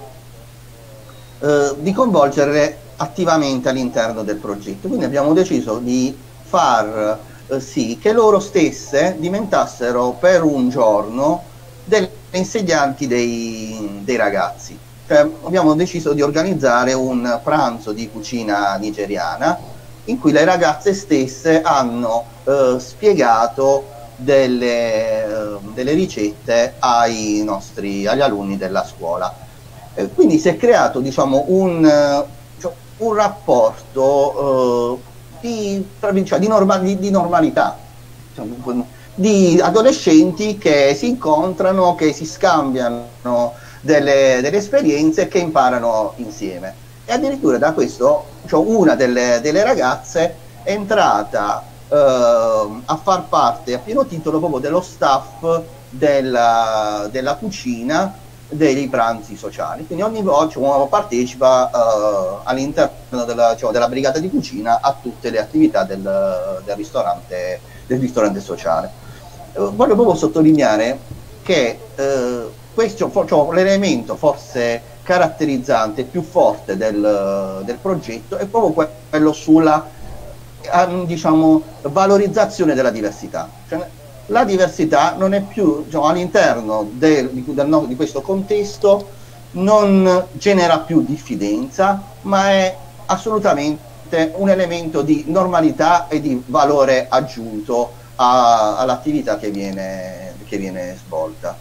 eh, di coinvolgerle attivamente all'interno del progetto. Quindi abbiamo deciso di far eh, sì che loro stesse diventassero per un giorno delle insegnanti dei, dei ragazzi. Cioè, abbiamo deciso di organizzare un pranzo di cucina nigeriana in cui le ragazze stesse hanno eh, spiegato delle, eh, delle ricette ai nostri agli alunni della scuola. Eh, quindi si è creato, diciamo, un, cioè, un rapporto eh, di, cioè, di, norma di, di normalità, cioè, di adolescenti che si incontrano, che si scambiano delle, delle esperienze, che imparano insieme. E addirittura da questo, cioè, una delle, delle ragazze è entrata eh, a far parte a pieno titolo proprio dello staff della, della cucina dei pranzi sociali. Quindi ogni volta, cioè, partecipa uh, all'interno della, cioè, della brigata di cucina a tutte le attività del, del, ristorante, del ristorante sociale. Uh, voglio proprio sottolineare che uh, questo, cioè, l'elemento forse caratterizzante più forte del, del progetto è proprio quello sulla uh, diciamo, valorizzazione della diversità. Cioè, la diversità non è più, diciamo, all'interno del, di, del, di questo contesto, non genera più diffidenza, ma è assolutamente un elemento di normalità e di valore aggiunto all'attività che viene, che viene svolta.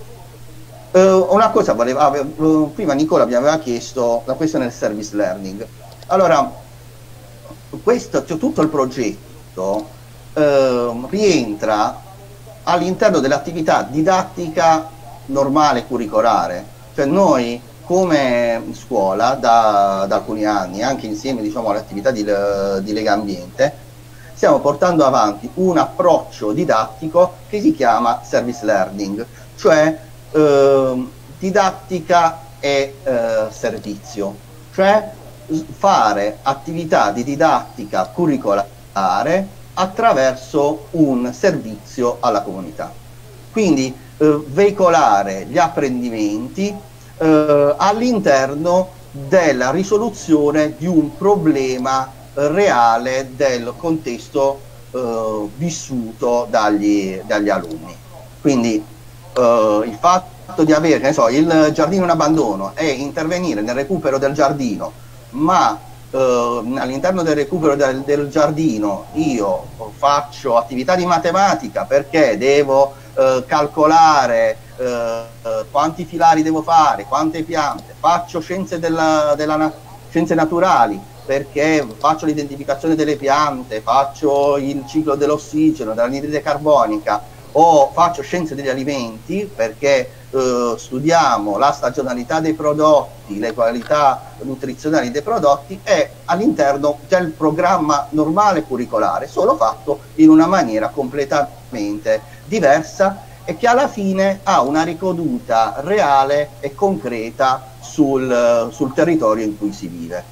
Uh, una cosa voleva, uh, prima Nicola mi aveva chiesto la questione del service learning. Allora, questo, cioè, tutto il progetto uh, rientra all'interno dell'attività didattica normale curricolare. Cioè noi come scuola da, da alcuni anni, anche insieme, diciamo, alle attività di, di Legambiente, stiamo portando avanti un approccio didattico che si chiama service learning, cioè eh, didattica e eh, servizio, cioè fare attività di didattica curricolare attraverso un servizio alla comunità. Quindi eh, veicolare gli apprendimenti eh, all'interno della risoluzione di un problema reale del contesto eh, vissuto dagli, dagli alunni. Quindi eh, il fatto di avere, che ne so, il giardino in abbandono e intervenire nel recupero del giardino, ma Uh, all'interno del recupero del, del giardino io faccio attività di matematica perché devo uh, calcolare uh, quanti filari devo fare, quante piante, faccio scienze, della, della na scienze naturali perché faccio l'identificazione delle piante, faccio il ciclo dell'ossigeno, dell'anidride carbonica, o faccio scienze degli alimenti perché eh, studiamo la stagionalità dei prodotti, le qualità nutrizionali dei prodotti, è all'interno del programma normale curricolare, solo fatto in una maniera completamente diversa e che alla fine ha una ricaduta reale e concreta sul, sul territorio in cui si vive.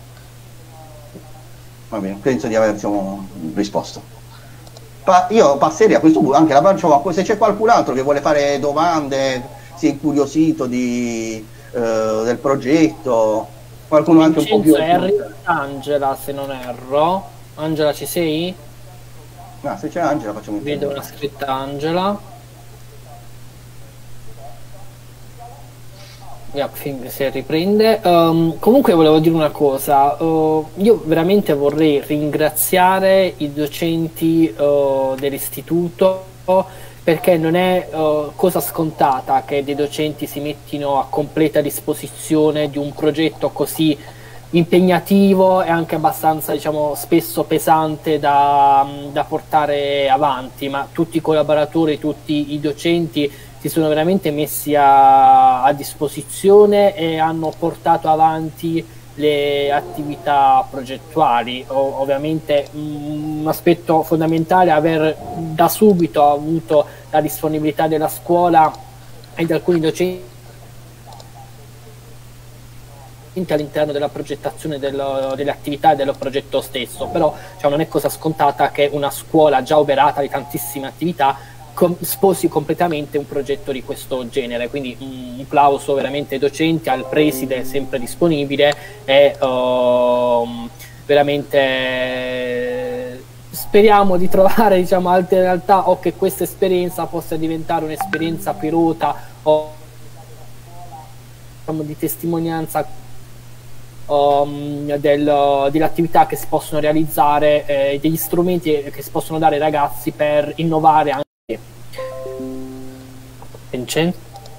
Va bene, penso di aver, diciamo, risposto. Pa io passerei a questo punto anche la faccio, se c'è qualcun altro che vuole fare domande, si è incuriosito di, eh, del progetto, qualcuno anche un po' più... Angela, se non erro. Angela, ci sei? No, se c'è Angela facciamo un vedo una scritta Angela. Yeah, si riprende. Um, comunque volevo dire una cosa, uh, io veramente vorrei ringraziare i docenti uh, dell'istituto, perché non è uh, cosa scontata che dei docenti si mettino a completa disposizione di un progetto così impegnativo e anche abbastanza, diciamo, spesso pesante da, da portare avanti, ma tutti i collaboratori, tutti i docenti si sono veramente messi a, a disposizione e hanno portato avanti le attività progettuali. O, ovviamente mh, un aspetto fondamentale è aver da subito avuto la disponibilità della scuola e di alcuni docenti all'interno della progettazione dello, delle attività e del progetto stesso, però cioè, non è cosa scontata che una scuola già oberata di tantissime attività com sposi completamente un progetto di questo genere, quindi un, un plauso veramente ai docenti, al preside sempre disponibile e uh, veramente speriamo di trovare, diciamo, altre realtà o che questa esperienza possa diventare un'esperienza pilota o, diciamo, di testimonianza Um, del, delle attività che si possono realizzare, eh, degli strumenti che si possono dare ai ragazzi per innovare anche. Vincenzo?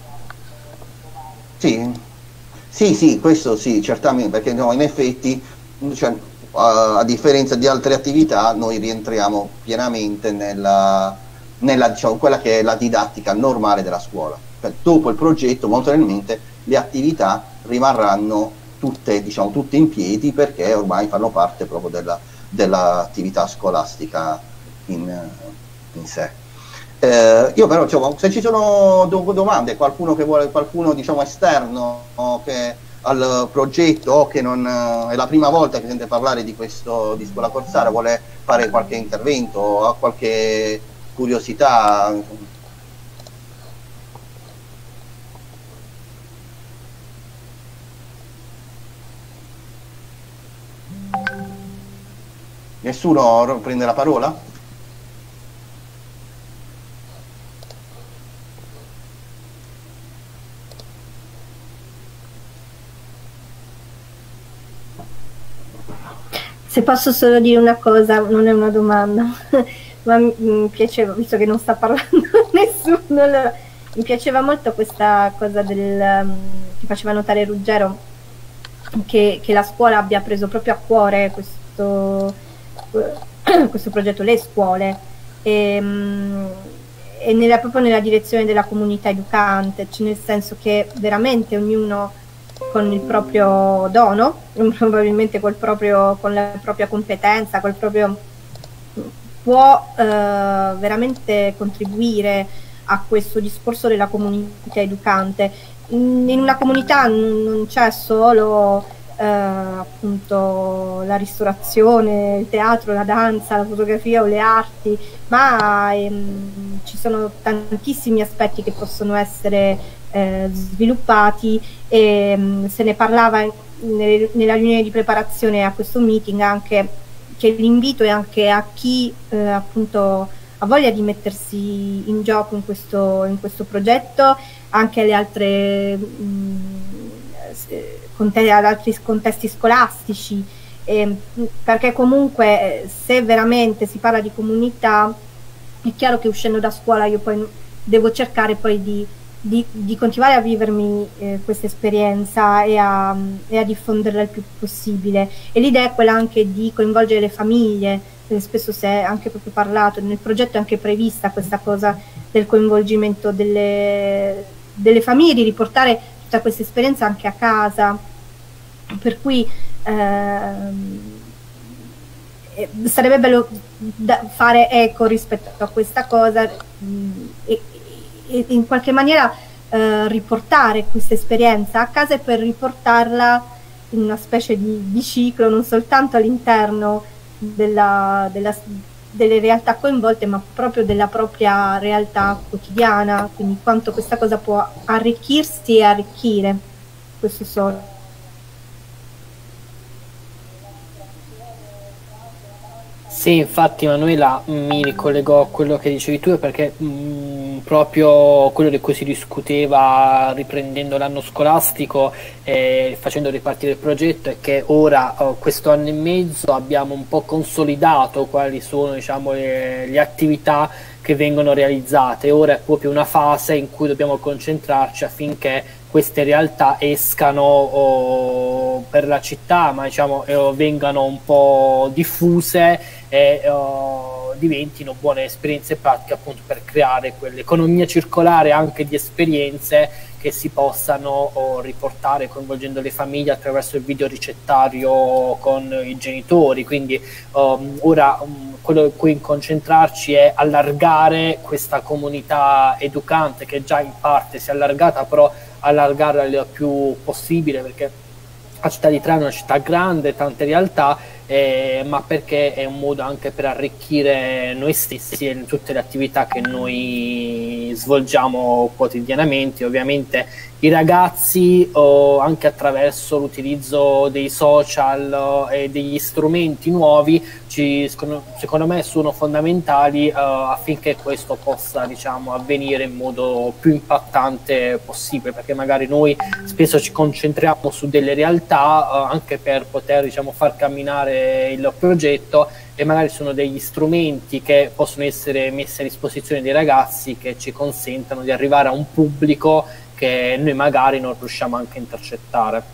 Sì, sì, sì, questo sì, certamente, perché no, in effetti, cioè, uh, a differenza di altre attività, noi rientriamo pienamente nella, nella diciamo, quella che è la didattica normale della scuola. Dopo il progetto, molto probabilmente, le attività rimarranno tutte, diciamo, tutte in piedi, perché ormai fanno parte proprio della, dell'attività scolastica in, in sé. Eh, io però, diciamo, se ci sono do domande, qualcuno che vuole, qualcuno, diciamo, esterno che al progetto o che non è la prima volta che sente parlare di questo, di Scuola Corsara, vuole fare qualche intervento o ha qualche curiosità. Nessuno prende la parola? Se posso solo dire una cosa, non è una domanda, ma mi piaceva, visto che non sta parlando nessuno, allora, mi piaceva molto questa cosa del, che faceva notare Ruggero, che, che la scuola abbia preso proprio a cuore questo questo progetto, le scuole, e, e nella, proprio nella direzione della comunità educante, cioè nel senso che veramente ognuno con il proprio dono, probabilmente col proprio, con la propria competenza, col proprio, può eh, veramente contribuire a questo discorso della comunità educante. In, in una comunità non c'è solo Uh, appunto la ristorazione, il teatro, la danza, la fotografia o le arti, ma ehm, ci sono tantissimi aspetti che possono essere eh, sviluppati e ehm, se ne parlava nelle, nella riunione di preparazione a questo meeting, anche che l'invito è anche a chi eh, appunto ha voglia di mettersi in gioco in questo, in questo progetto, anche alle altre mh, ad altri contesti scolastici, eh, perché comunque se veramente si parla di comunità è chiaro che uscendo da scuola io poi devo cercare poi di, di, di continuare a vivermi eh, questa esperienza e a, e a diffonderla il più possibile, e l'idea è quella anche di coinvolgere le famiglie, eh, spesso si è anche proprio parlato, nel progetto è anche prevista questa cosa del coinvolgimento delle, delle famiglie, di riportare tutta questa esperienza anche a casa, per cui ehm, sarebbe bello da fare eco rispetto a questa cosa mh, e, e in qualche maniera eh, riportare questa esperienza a casa, e per riportarla in una specie di, di ciclo, non soltanto all'interno della, della, delle realtà coinvolte, ma proprio della propria realtà quotidiana, quindi quanto questa cosa può arricchirsi e arricchire questo solo. Sì, infatti Manuela, mi ricollego a quello che dicevi tu, perché mh, proprio quello di cui si discuteva riprendendo l'anno scolastico e facendo ripartire il progetto è che ora, oh, questo anno e mezzo, abbiamo un po' consolidato quali sono, diciamo, le, le attività che vengono realizzate. Ora è proprio una fase in cui dobbiamo concentrarci affinché queste realtà escano oh, per la città, ma diciamo eh, vengano un po' diffuse e oh, diventino buone esperienze pratiche appunto per creare quell'economia circolare anche di esperienze che si possano oh, riportare coinvolgendo le famiglie attraverso il video ricettario con i genitori. Quindi um, ora um, quello in cui concentrarci è allargare questa comunità educante che già in parte si è allargata, però allargarla il più possibile, perché la città di Trani è una città grande, tante realtà, eh, ma perché è un modo anche per arricchire noi stessi in tutte le attività che noi svolgiamo quotidianamente. Ovviamente i ragazzi, oh, anche attraverso l'utilizzo dei social oh, e degli strumenti nuovi, ci, secondo me sono fondamentali uh, affinché questo possa, diciamo, avvenire in modo più impattante possibile, perché magari noi spesso ci concentriamo su delle realtà uh, anche per poter, diciamo, far camminare il progetto, e magari sono degli strumenti che possono essere messi a disposizione dei ragazzi che ci consentano di arrivare a un pubblico che noi magari non riusciamo anche a intercettare.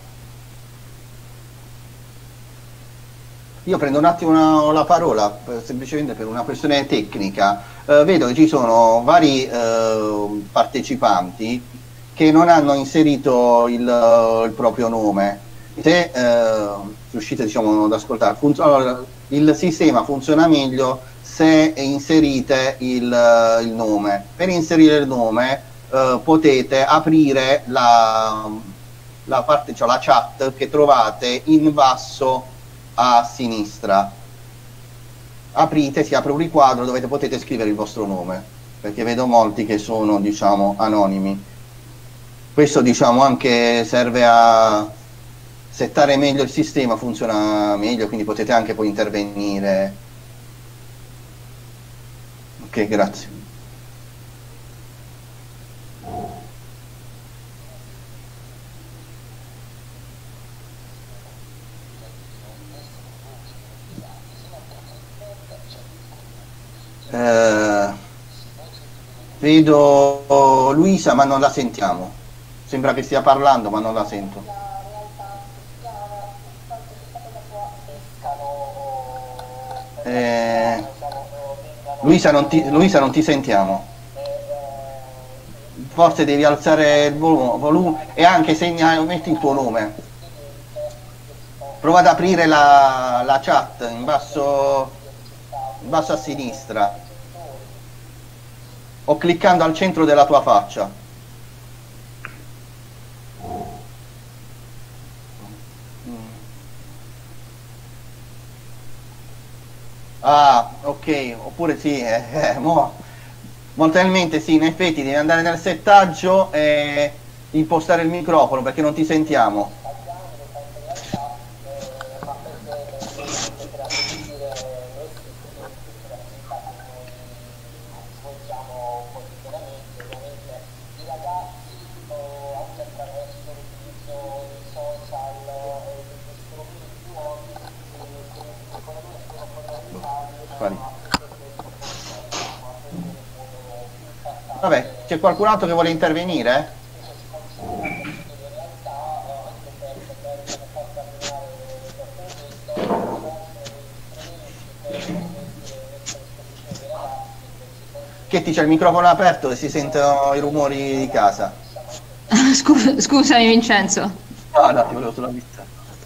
Io prendo un attimo una, la parola semplicemente per una questione tecnica. Eh, vedo che ci sono vari eh, partecipanti che non hanno inserito il, il proprio nome. Se eh, riuscite, diciamo, ad ascoltare, allora, il sistema funziona meglio se inserite il, il nome. Per inserire il nome eh, potete aprire la, la parte, cioè la chat che trovate in basso a sinistra. Aprite, si apre un riquadro dove potete scrivere il vostro nome, perché vedo molti che sono, diciamo, anonimi. Questo, diciamo, anche serve a settare meglio il sistema, funziona meglio, quindi potete anche poi intervenire. Ok, grazie. Eh, vedo Luisa ma non la sentiamo, sembra che stia parlando ma non la sento. Eh, Luisa, non ti, Luisa non ti sentiamo, forse devi alzare il volume, volume e anche segna, metti il tuo nome, prova ad aprire la, la chat in basso in basso a sinistra o cliccando al centro della tua faccia. Ah, ok, oppure sì, eh, eh, mo, molto probabilmente sì, in effetti devi andare nel settaggio e impostare il microfono perché non ti sentiamo. Vabbè, c'è qualcun altro che vuole intervenire? Che ti c'è il microfono aperto e si sentono i rumori di casa. Scusa, scusami Vincenzo. No, no, ti volevo solo avvisare.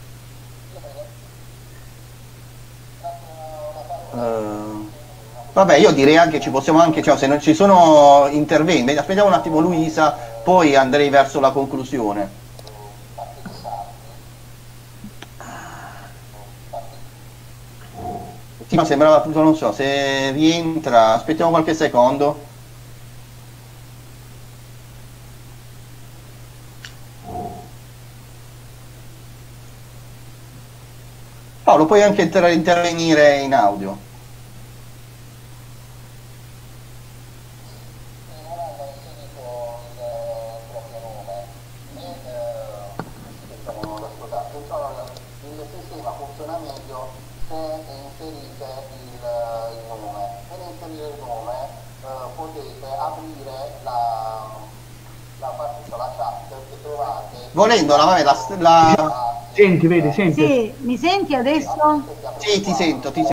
Uh, vabbè, io direi anche ci possiamo anche, cioè, se non ci sono interventi, aspettiamo un attimo Luisa, poi andrei verso la conclusione. Sì, ma sembrava tutto, non so, se rientra, aspettiamo qualche secondo. Paolo, puoi anche inter intervenire in audio. Il sistema funziona meglio se inserite il, il nome. Per inserire il nome eh, potete aprire la, la partita, la chat che trovate. Volendo, la, vabbè, la, la... Senti, vedi, senti. Sì, mi senti adesso? Sì, ti sento, ti sento.